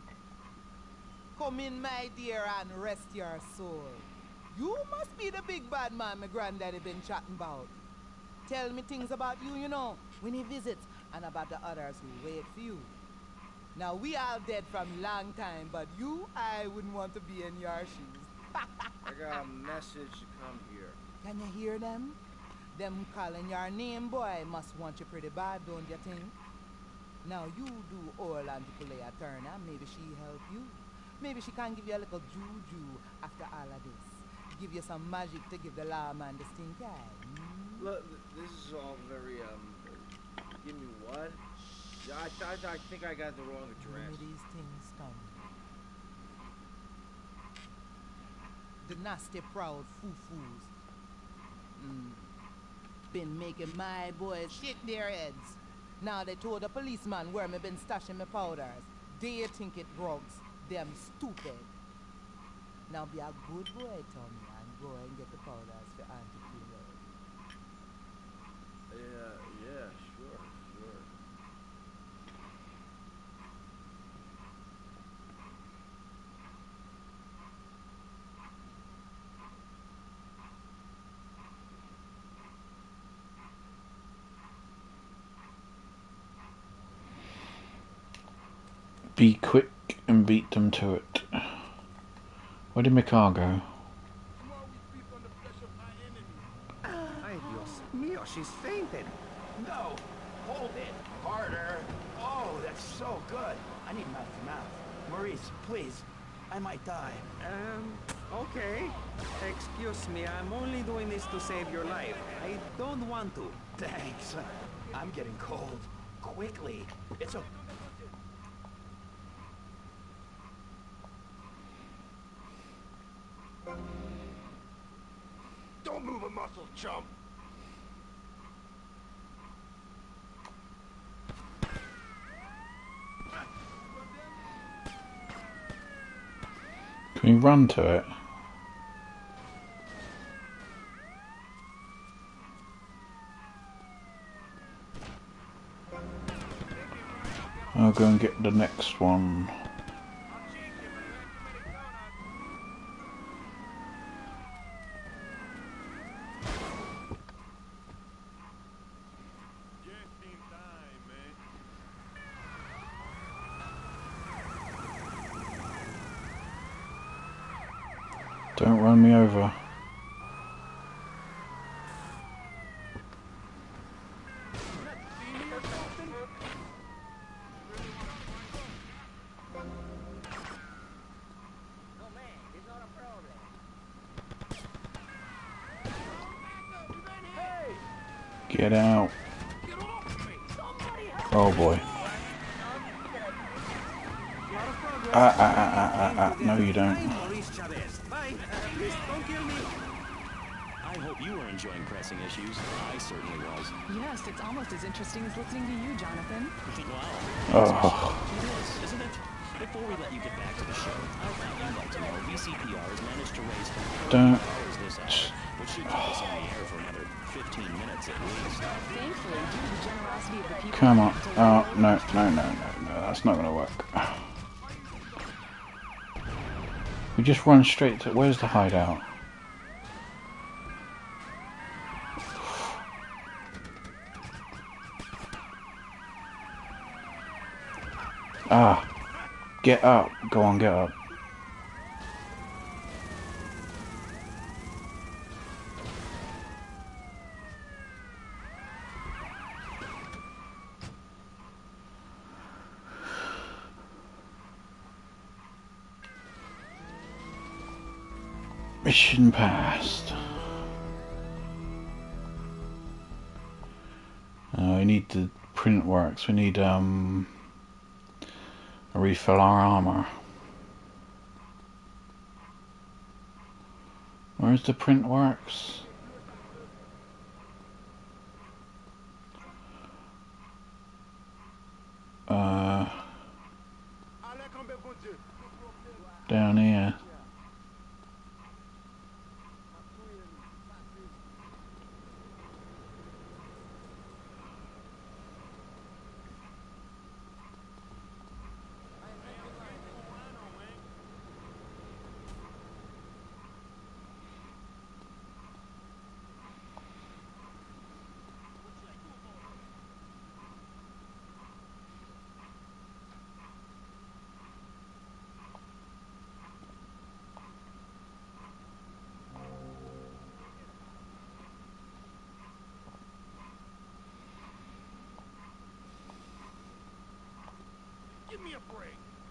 Come in, my dear, and rest your soul. You must be the big bad man my granddaddy been chatting about. Tell me things about you, you know, when he visits, and about the others who wait for you. Now, we all dead from long time, but you, I wouldn't want to be in your shoes. I got a message to come here. Can you hear them? Them calling your name, boy, must want you pretty bad, don't you think? Now you do all Auntie Kulea Turner, maybe she help you. Maybe she can give you a little juju after all of this. Give you some magic to give the lawman the stink eye. Look, this is all very, give me what? Yeah, I think I got the wrong address. Maybe these things come. The nasty proud foo-foos. Been making my boys shake their heads. Now they told the policeman where me been stashing my powders. They think it drugs. Them stupid. Now be a good boy, Tommy, and go and get the powders for Auntie Kulea. Yeah, sure. Be quick and beat them to it. Where did my car go? Ay, Dios mío, she's fainted. No, hold it. Harder. Oh, that's so good. I need mouth to mouth. Maurice, please. I might die. Okay. Excuse me, I'm only doing this to save your life. I don't want to. Thanks. I'm getting cold. Quickly. It's a... Don't move a muscle, chump. Can we run to it? I'll go and get the next one. Don't run me over. Get out. Oh boy. No you don't. I hope you are enjoying pressing issues. I certainly was. Yes, it's almost as interesting as listening to you, Jonathan. Wow. Oh. It is, isn't it? Before we let you get back to the show, I thought you'd like to know VCPR has managed to raise Don't. this hour, which should keep us on the air for another 15 minutes at least. Thankfully, due to the generosity of the people... Come on. Oh, no. That's not going to work. We just run straight to... Where's the hideout? Ah. Get up. Go on, get up. Mission passed. We need the print works. We need refill our armor. Where's the print works? Down here. Give me a break.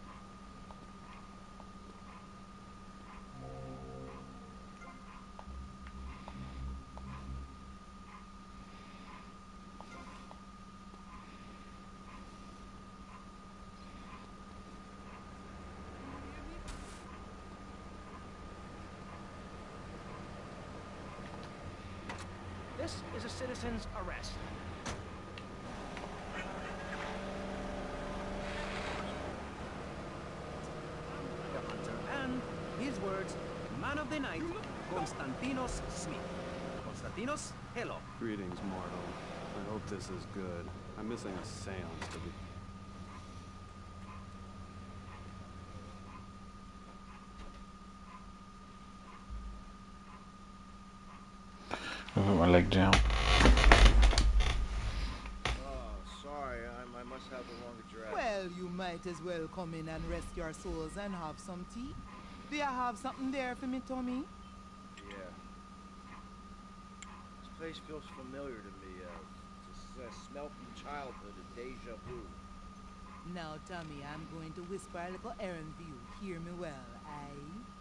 This is a citizen's arrest. The hunter and his words, man of the night, Konstantinos Smith. Konstantinos, hello. Greetings, mortal. I hope this is good. I'm missing a seance to be... I'll put my leg down. Oh, sorry, I must have the wrong address. Well, you might as well come in and rest your souls and have some tea. Do you have something there for me, Tommy? Yeah. This place feels familiar to me. It's a smell from childhood, a deja vu. Now, Tommy, I'm going to whisper a little errand for you. Hear me well, aye?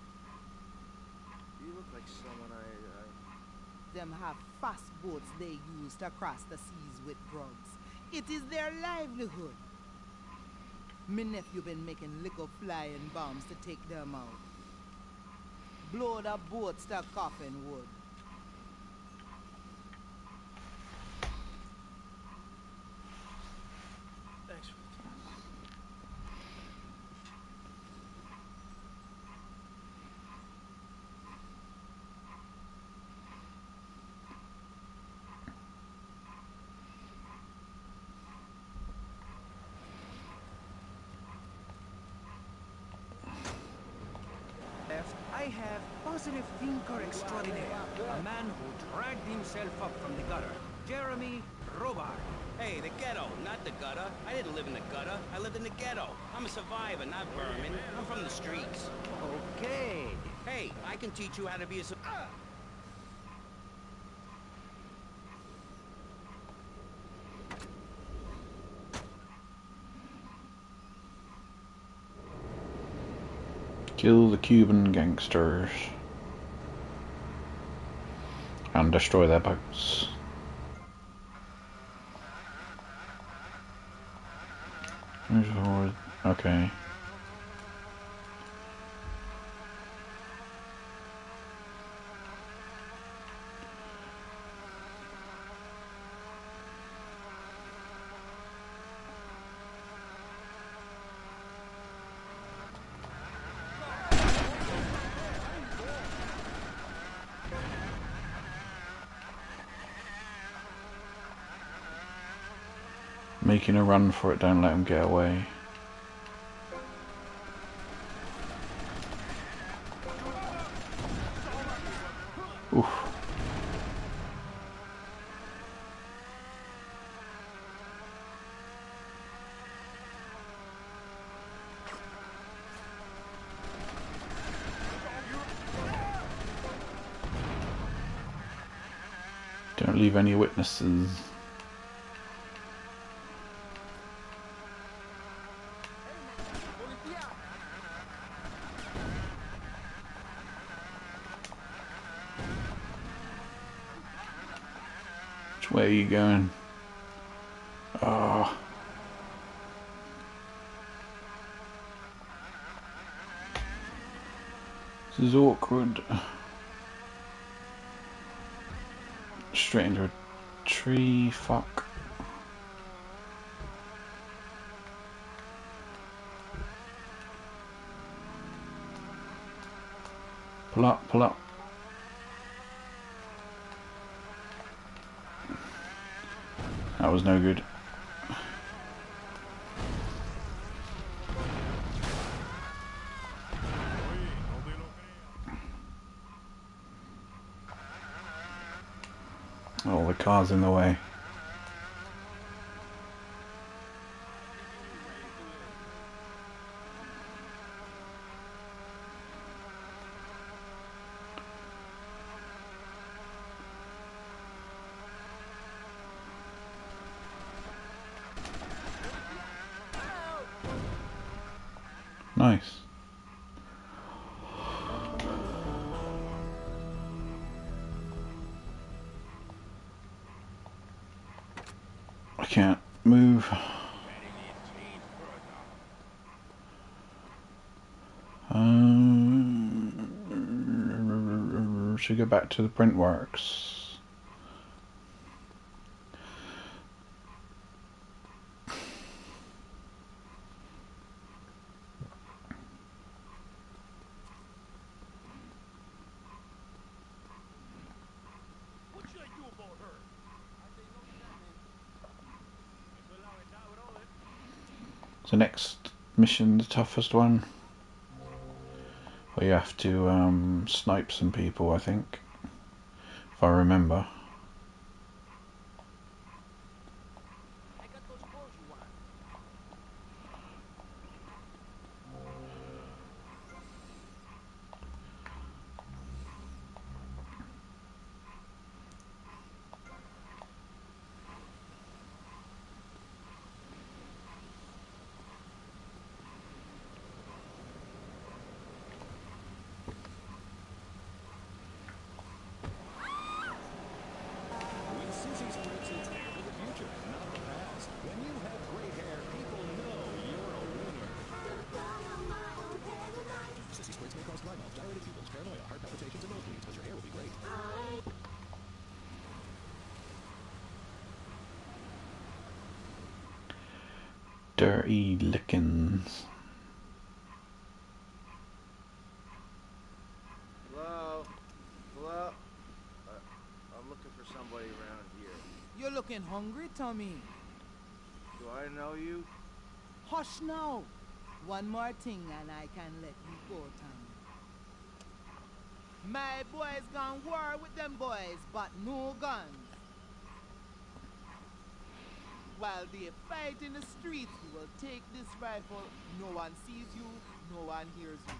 You look like someone I... Them have fast boats they use to cross the seas with drugs. It is their livelihood. Me nephew been making liquor flying bombs to take them out. Blow the boats to coffin wood. Thanks for I have positive thinker extraordinaire, a man who dragged himself up from the gutter, Jeremy Robart. Hey, the ghetto, not the gutter. I didn't live in the gutter. I lived in the ghetto. I'm a survivor, not vermin. I'm from the streets. Okay. Hey, I can teach you how to be a Kill the Cuban gangsters. And destroy their boats. Okay. Making a run for it, don't let him get away. Oof. Don't leave any witnesses. Where are you going? Oh. This is awkward. Straight into a tree, fuck. Pull up, pull up. That was no good. Oh, the car's in the way. Nice. I can't move. Should go back to the print works. What should I do about her? So next mission, the toughest one, where you have to snipe some people, I think, if I remember. Dirty lickings. Hello? Hello? I'm looking for somebody around here. You're looking hungry, Tommy. Do I know you? Hush now. One more thing and I can let you go, Tommy. My boys gone war with them boys, but no guns. While they fight in the streets, you will take this rifle. No one sees you, no one hears you.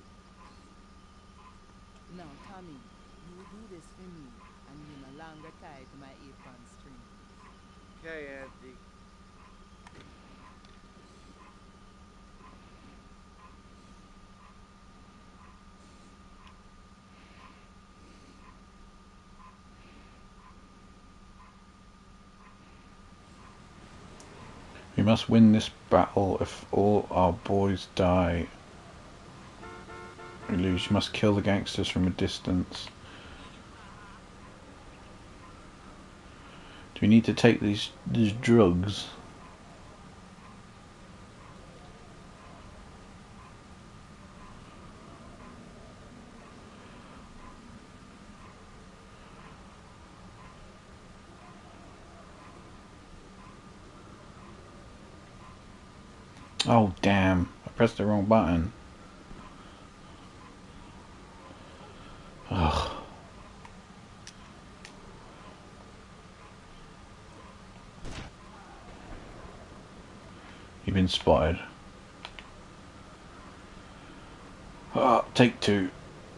Now, Tommy, you do this for me, and you're no longer tied to my apron string. Okay, Auntie. We must win this battle. If all our boys die, we lose. You must kill the gangsters from a distance. Do we need to take these drugs? Oh damn, I pressed the wrong button. Ugh. You've been spotted. Ah, take two.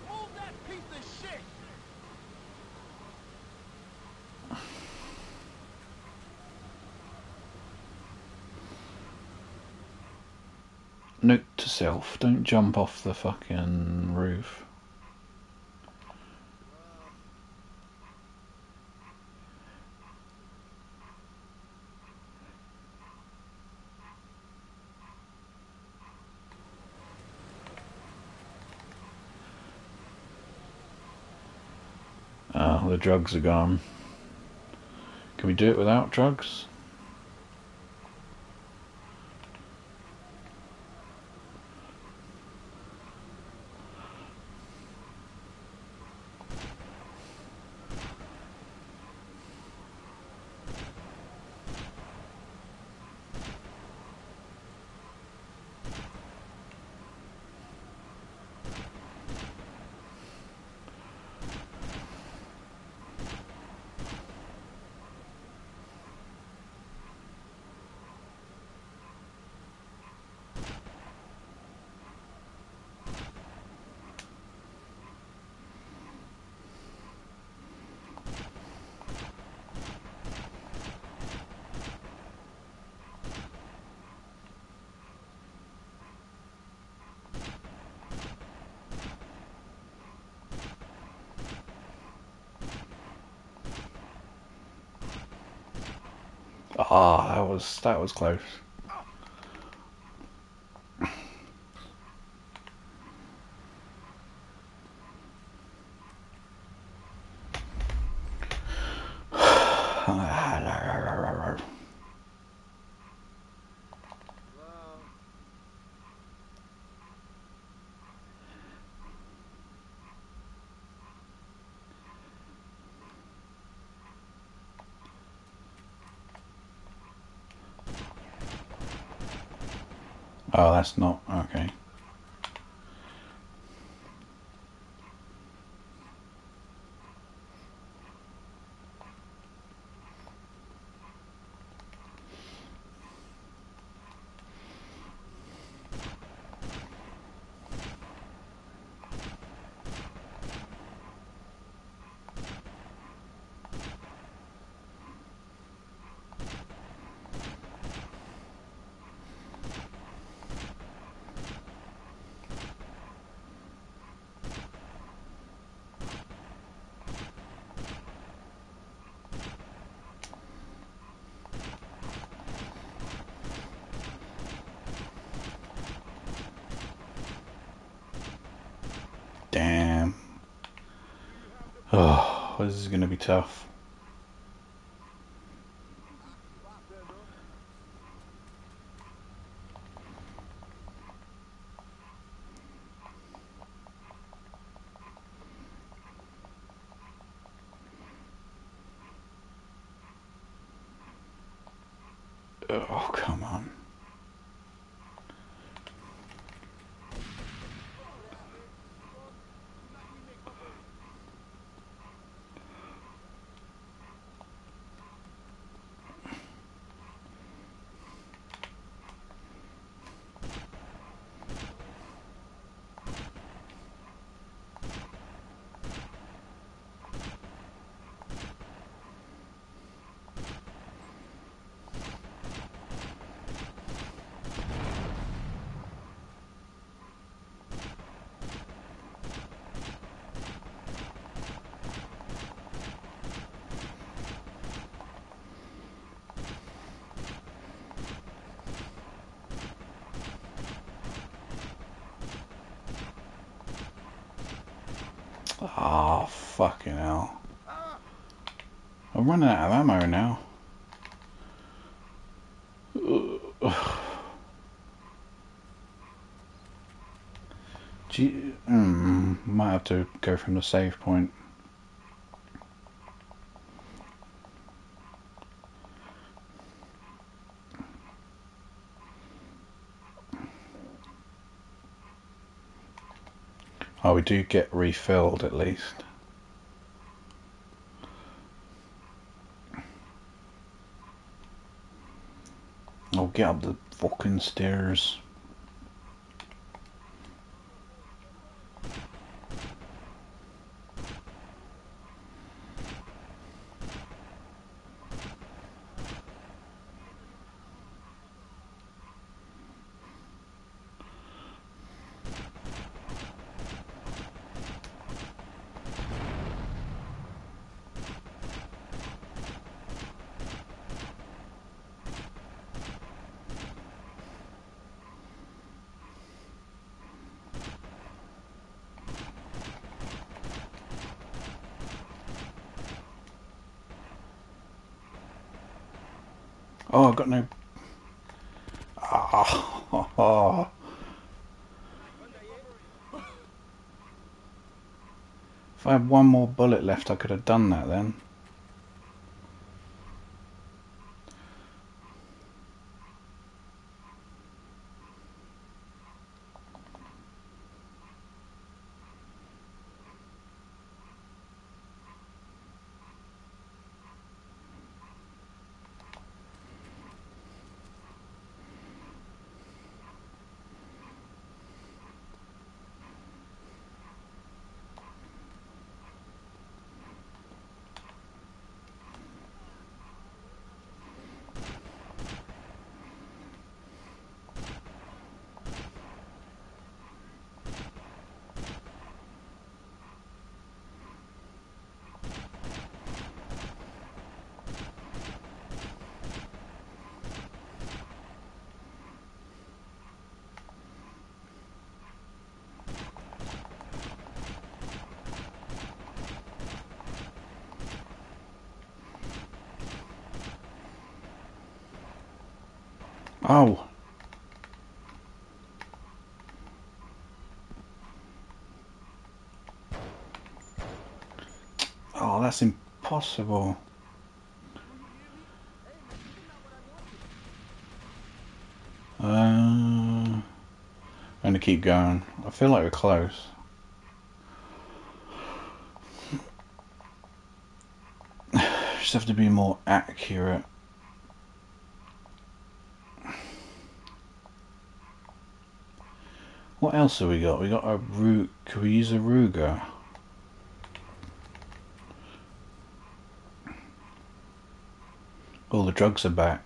Note to self, don't jump off the fucking roof. Ah, the drugs are gone. Can we do it without drugs? Oh, that was close. Oh, that's not okay. Damn. Oh, this is going to be tough. Oh, come on. Oh, fucking hell. I'm running out of ammo now. Might have to go from the save point. Oh, we do get refilled at least. I'll get up the fucking stairs. Oh, I've got no... Oh. If I had one more bullet left, I could have done that then. Oh. Oh, that's impossible. I'm gonna keep going. I feel like we're close. Just have to be more accurate. What else have we got? We got a Ruger. Can we use a Ruger? All the drugs are back.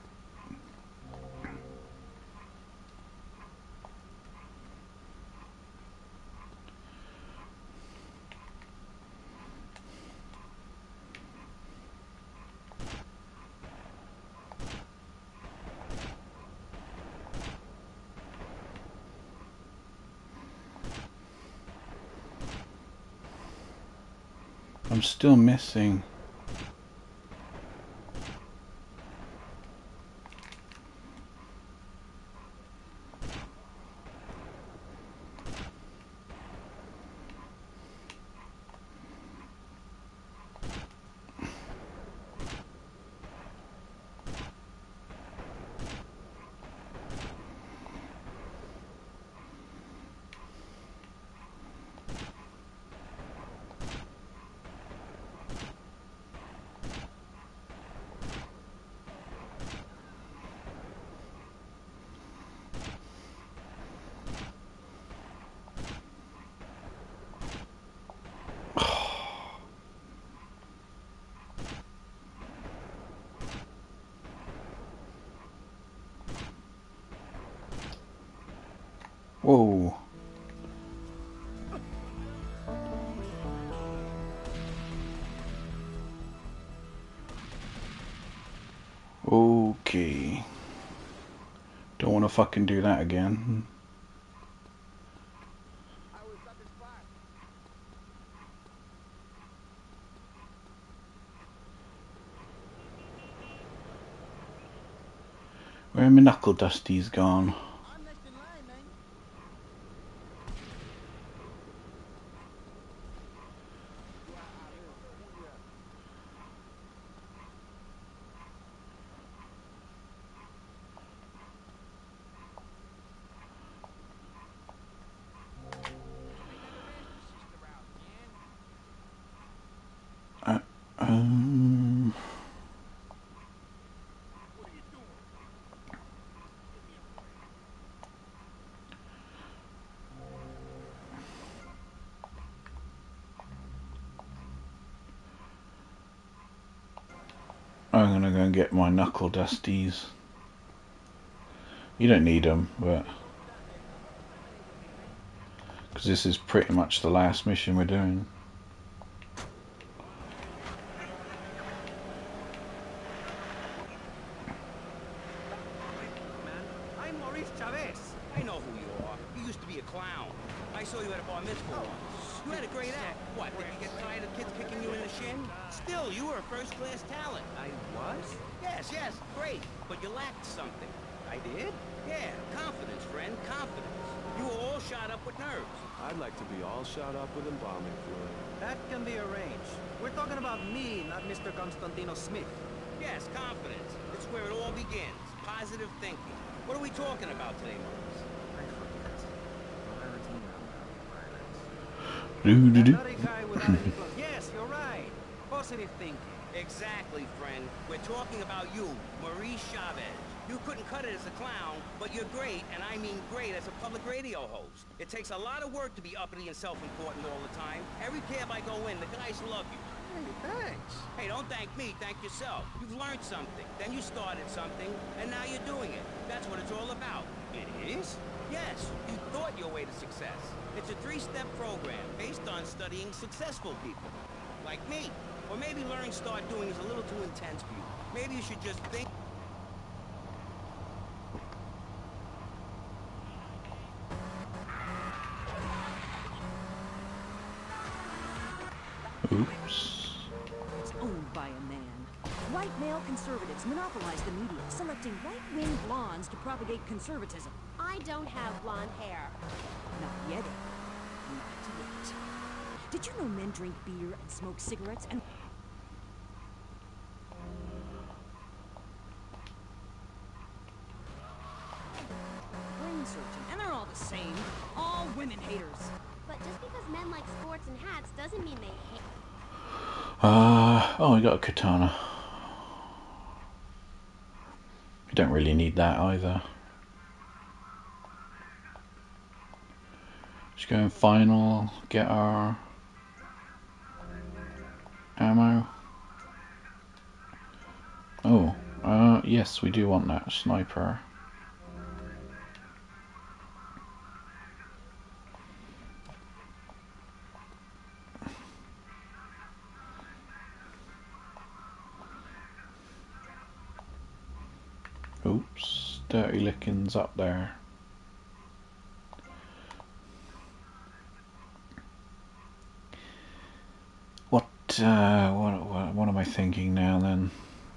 I'm still missing. Whoa. Okay. Don't want to fucking do that again. Where are my knuckle dusties gone? I'm gonna go and get my knuckle dusties. You don't need them, but because this is pretty much the last mission we're doing. I'm Maurice Chavez. I know who you are. You used to be a clown. I saw you at a bar mitzvah once. You had a great act. What, did you get tired of kids kicking you in the shin? Still, you were a first-class talent. I was? Yes, great. But you lacked something. I did? Yeah, confidence, friend, confidence. You were all shot up with nerves. I'd like to be all shot up with embalming fluid. That can be arranged. We're talking about me, not Mr. Constantino Smith. Yes, confidence. It's where it all begins. Positive thinking. What are we talking about today, Maurice? I forget. Not a guy without any clothes. Yes, you're right. Positive thinking. Exactly, friend. We're talking about you, Maurice Chavez. You couldn't cut it as a clown, but you're great, and I mean great, as a public radio host. It takes a lot of work to be uppity and self-important all the time. Every cab I go in, the guys love you. Hey, thanks. Hey, don't thank me, thank yourself. You've learned something, then you started something, and now you're doing it. That's what it's all about. It is? Yes, you thought your way to success. It's a 3-step program based on studying successful people. Like me. Or maybe learning start doing is a little too intense for you. Maybe you should just think... Oops. It's owned by a man. White male conservatives monopolize the media, selecting right-wing blondes to propagate conservatism. I don't have blonde hair. Not yet. Not yet. Did you know men drink beer and smoke cigarettes and... brain surgeon, and they're all the same. All women haters. But just because men like sports and hats doesn't mean they hate... Oh, we got a katana. You don't really need that either. Just go in final, get our ammo. Oh, yes, we do want that sniper. Oops, dirty lickings up there. What am I thinking now then?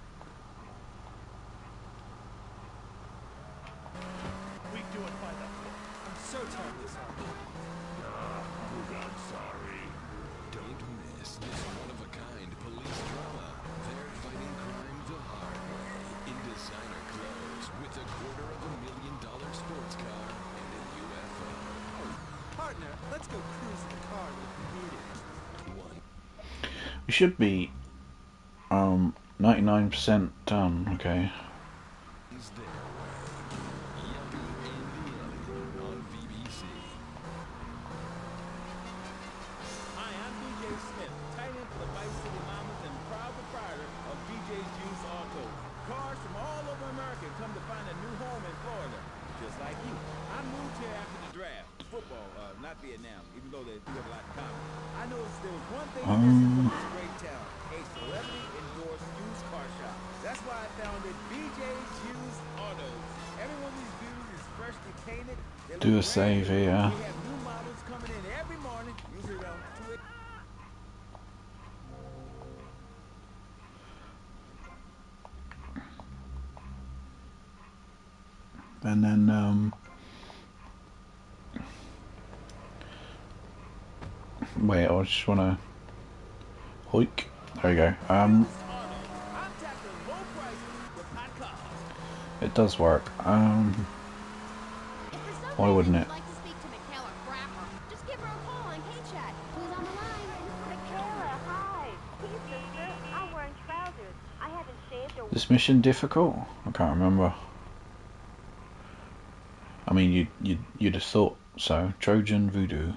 We do it by the book. I'm so tired of this argument. I'm sorry. Don't miss this one-of-a-kind police drama. They're fighting crime the hard way in designer clothes with a $250,000 sports car and a UFO. Partner, let's go cruise in the car if we need it. We should be 99% done, okay. Is their way. Yuppie and the Alien on BBC. Hi, I'm DJ Smith, tight end for the Vice City Llamas and proud proprietor of DJ's Used Auto. Cars from all over America come to find a new home in Florida, just like you. I moved here after the draft. Football, not Vietnam, even though they do have a lot in common. I noticed there was one thing missing from this great town, a celebrity-endorsed used car shop. That's why I founded BJ's Used Autos. Every one of these dudes is freshly painted. Do a save here. We have new models coming in every morning, usually around 2 And then wait, I just wanna hoik. There you go. It does work. Why wouldn't it? This mission difficult? I can't remember. I mean, you'd have thought so. Trojan Voodoo.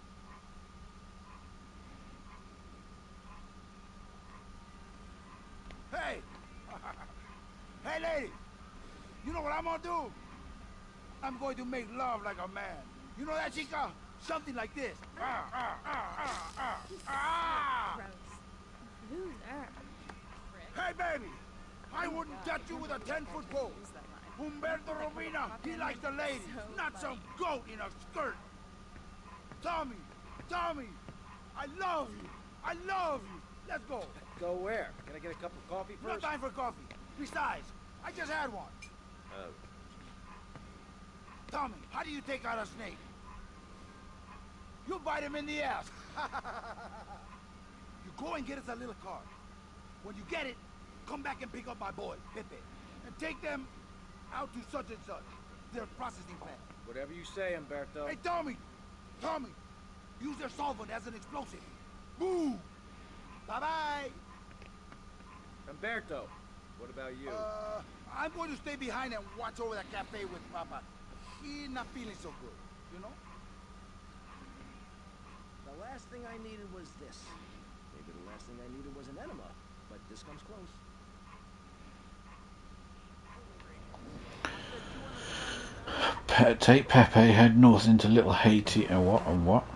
Hey! Hey, lady! You know what I'm gonna do? I'm going to make love like a man. You know that, chica? Something like this. Hey, baby! I wouldn't touch you with a 10-foot pole. Humberto Romina, he likes the ladies, not some goat in a skirt. Tommy, I love you. I love you. Let's go. Go where? Can I get a cup of coffee first? No time for coffee. Besides, I just had one. Tommy, how do you take out a snake? You bite him in the ass. You go and get us a little card. When you get it, come back and pick up my boy, Pepe. And take them out to such and such. Their processing plant. Whatever you say, Humberto. Hey, Tommy! Use their solvent as an explosive. Boom! Bye-bye! Humberto, what about you? I'm going to stay behind and watch over that cafe with Papa. He's not feeling so good, you know? The last thing I needed was this. Maybe the last thing I needed was an enema, but this comes close. Take Pepe, head north into Little Haiti, and what? What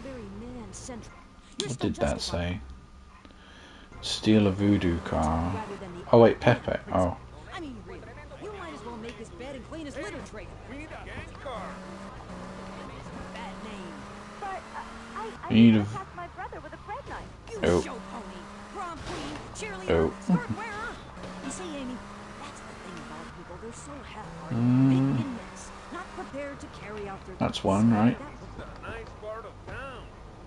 did that say? Steal a voodoo car. Oh wait, Pepe. Oh. I mean, really, you might as well make his bed and clean his litter tray. We need a gang car. Bad name. But I You need a... my brother with a bread knife. You Oh. show pony, prom queen, cheerleader, Oh. skirt wearer. They're so half-hearted, big inmates, not prepared to carry out their That's one, right? Nice part of town.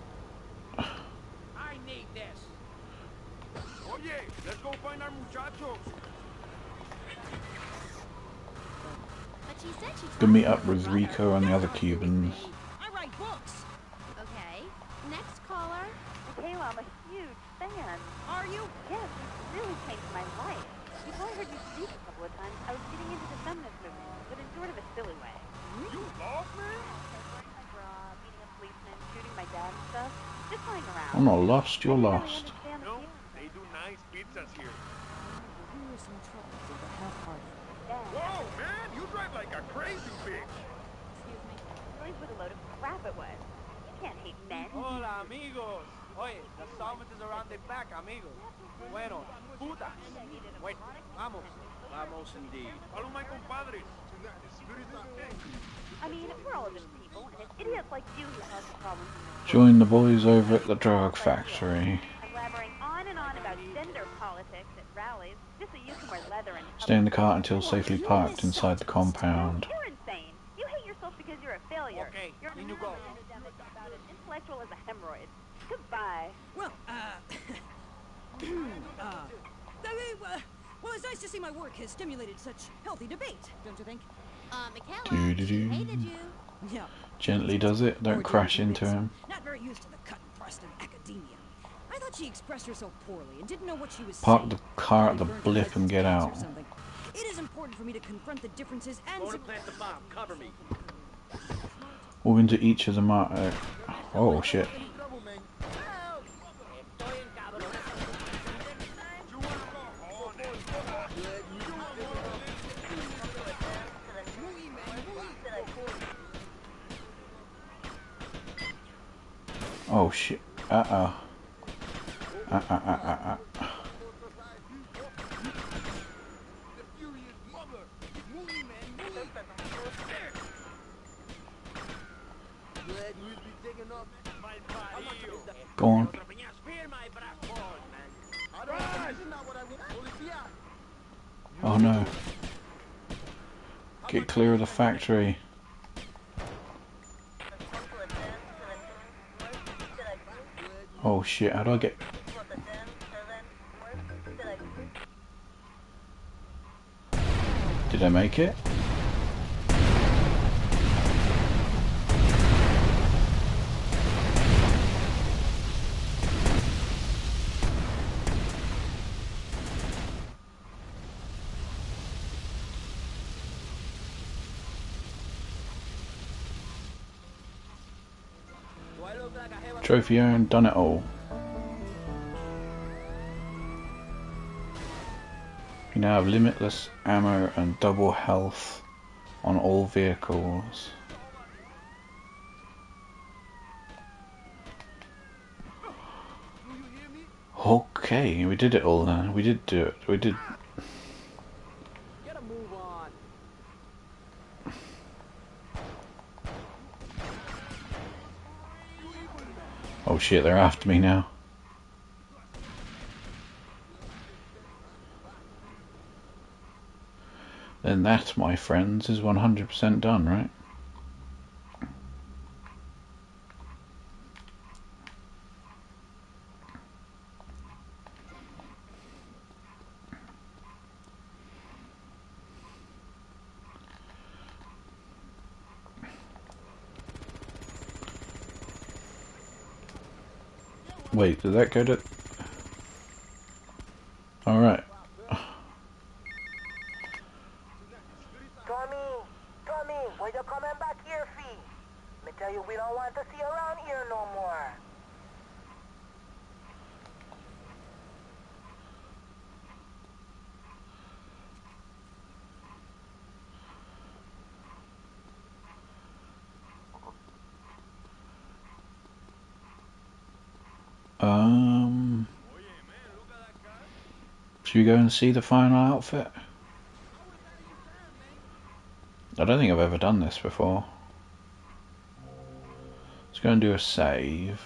I need this. Oye, let's go find our muchachos. But she said she Gonna meet up with Rico and the other Cubans. I write books. Okay. Next caller. Michaela, I'm a huge fan. Are you? Yes, you really changed my life. Before I heard you speak a couple of times, I was getting into the feminist movement, but in sort of a silly way. You lost, man? Wearing my bra, beating a policeman, shooting my dad and stuff. Just playing around. I'm not lost, you're lost. No, they do nice pizzas here. Here are some troubles with the half-hearted. Whoa, man, you drive like a crazy bitch. Excuse me. Really what a load of crap it was. You can't hate men. Hola, amigos. Oye, the solvent is around the back, amigos. Bueno, putas. Wait, vamos. Vamos indeed. Follow my compadres. I mean, we're all just people, and it's idiots like you who cause the problems. Join the boys over at the drug factory. I'm blabbering on and on about gender politics at rallies, just so you can wear leather and Stay in the car until safely parked inside the compound. You're insane. You hate yourself because you're a failure. Okay, You're in you go. about as intellectual as a hemorrhoid. Goodbye. Well, well, it's nice to see my work has stimulated such healthy debate, don't you think? Michaela, she hated you. Yeah. Gently does it, don't crash into him. Not very used to the cut and thrust of academia. I thought she expressed herself poorly and didn't know what she was Park saying. the car at the blip and get out. It is important for me to confront the differences and... Go to plant the bomb. Cover me. Move into each of the oh shit. Oh shit. Go on. Oh no. Get clear of the factory. Oh shit, how do I get... Did I make it? Trophy earned, done it all. You now have limitless ammo and double health on all vehicles. Okay, we did it all then. We did do it. We did. Gotta move on. Oh shit, they're after me now. Then that, my friends, is 100% done, right? Wait, did that go to... Alright. Tommy, why you coming back here, fee? Me tell you, we don't want to see you around here no more. Should we go and see the final outfit? I don't think I've ever done this before. Let's go and do a save.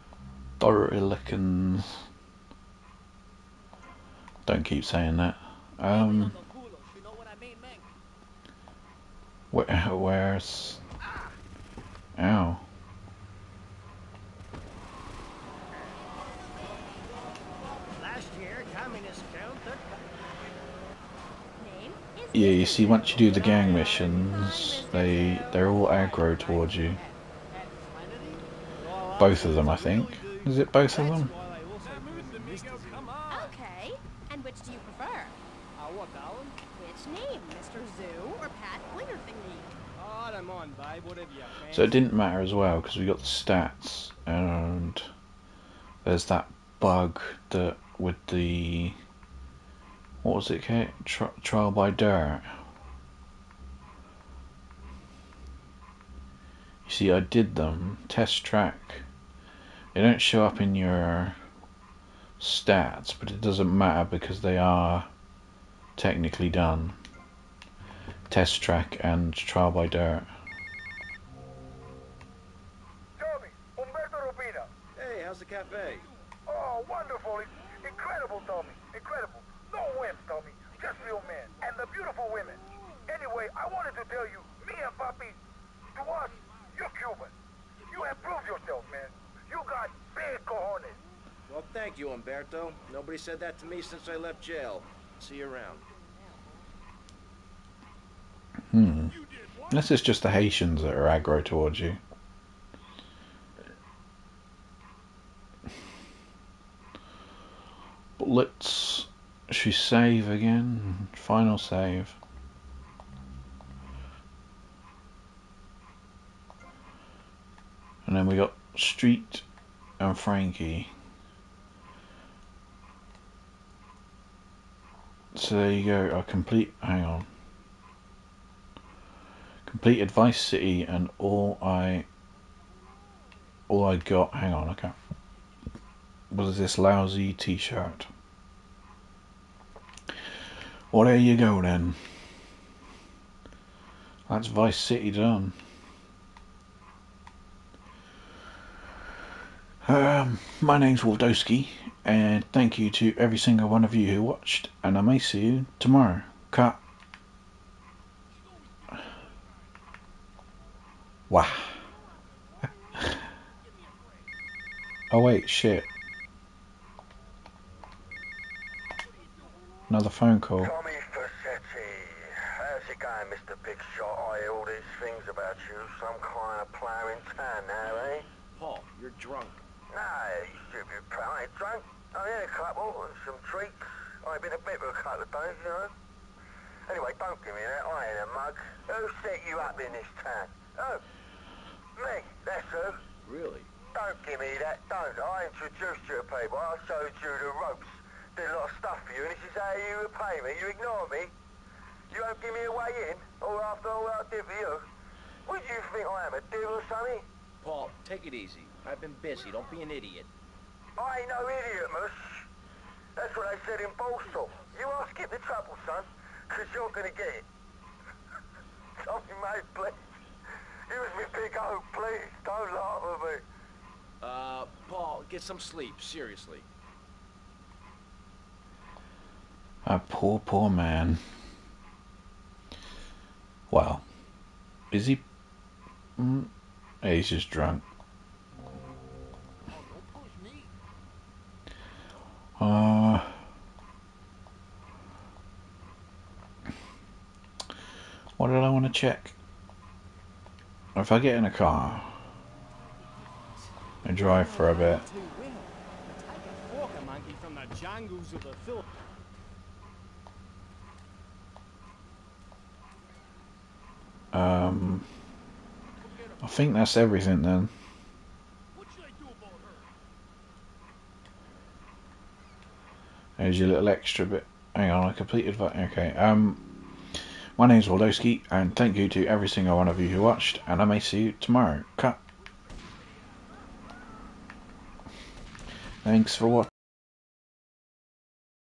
Dorrilikins. Don't keep saying that. Where's... Ow. Last year, communist counter. Yeah, you see, once you do the gang missions, they're all aggro towards you. Both of them, I think. Is it both of them? Okay. And which do you prefer? What, darling? Which name? Mr. Zoo or Pat Pointer Thingy? Oh, I don't mind, babe. Whatever you fancy. So it didn't matter as well, because we got the stats, and there's that bug that with the... What was it, Kate? Trial by Dirt. You see, I did them. Test track. They don't show up in your stats, but it doesn't matter because they are technically done. Test track and trial by dirt. Tommy, Umberto Rubina. Hey, how's the cafe? Oh, wonderful. Incredible, Tommy. Incredible. No wimps, Tommy. Just real men. And the beautiful women. Anyway, I wanted to tell you, me and Papi, to us, you're Cuban. You have proved yourself, man. You got big cojones. Well, thank you, Umberto. Nobody said that to me since I left jail. See you around. Unless it's just the Haitians that are aggro towards you. But let's... Should we save again? Final save. And then we got Street and Frankie. So there you go. I complete... Hang on. Completed Vice City, and all I got, hang on, I can't, was this lousy t-shirt. Well, there you go then. That's Vice City done. My name's Waldowski, and thank you to every single one of you who watched, and I may see you tomorrow. Cut. Wow. Oh wait, shit. Another phone call. Tommy Facchetti. How's it going, Mr. Big Shot? I hear all these things about you. Some kind of player in town now, eh? Paul, you're drunk. No, you stupid pal. I ain't drunk. I had a couple and some treats. I've been a bit for a couple of days, you know. Anyway, don't give me that. I ain't a mug. Who set you up in this town? Oh. Me, that's who. Really? Don't give me that, don't. I introduced you to people. I showed you the ropes. Did a lot of stuff for you, and this is how you repay me. You ignore me. You won't give me a way in, or after all I did for you. What do you think I am, a devil or something? Paul, take it easy. I've been busy. Don't be an idiot. I ain't no idiot, Mush. That's what they said in Bolsall. You are skip the trouble, son, because you're going to get it. Tommy, mate, please. Use me big O, please. Don't laugh at me. Paul, get some sleep. Seriously. A poor man. Well, is he? He's just drunk. What did I want to check? If I get in a car and drive for a bit. I think that's everything then. There's your little extra bit. Hang on, I completed that. Okay. My name's Waldowski, and thank you to every single one of you who watched, and I may see you tomorrow. Cut. Thanks for watching.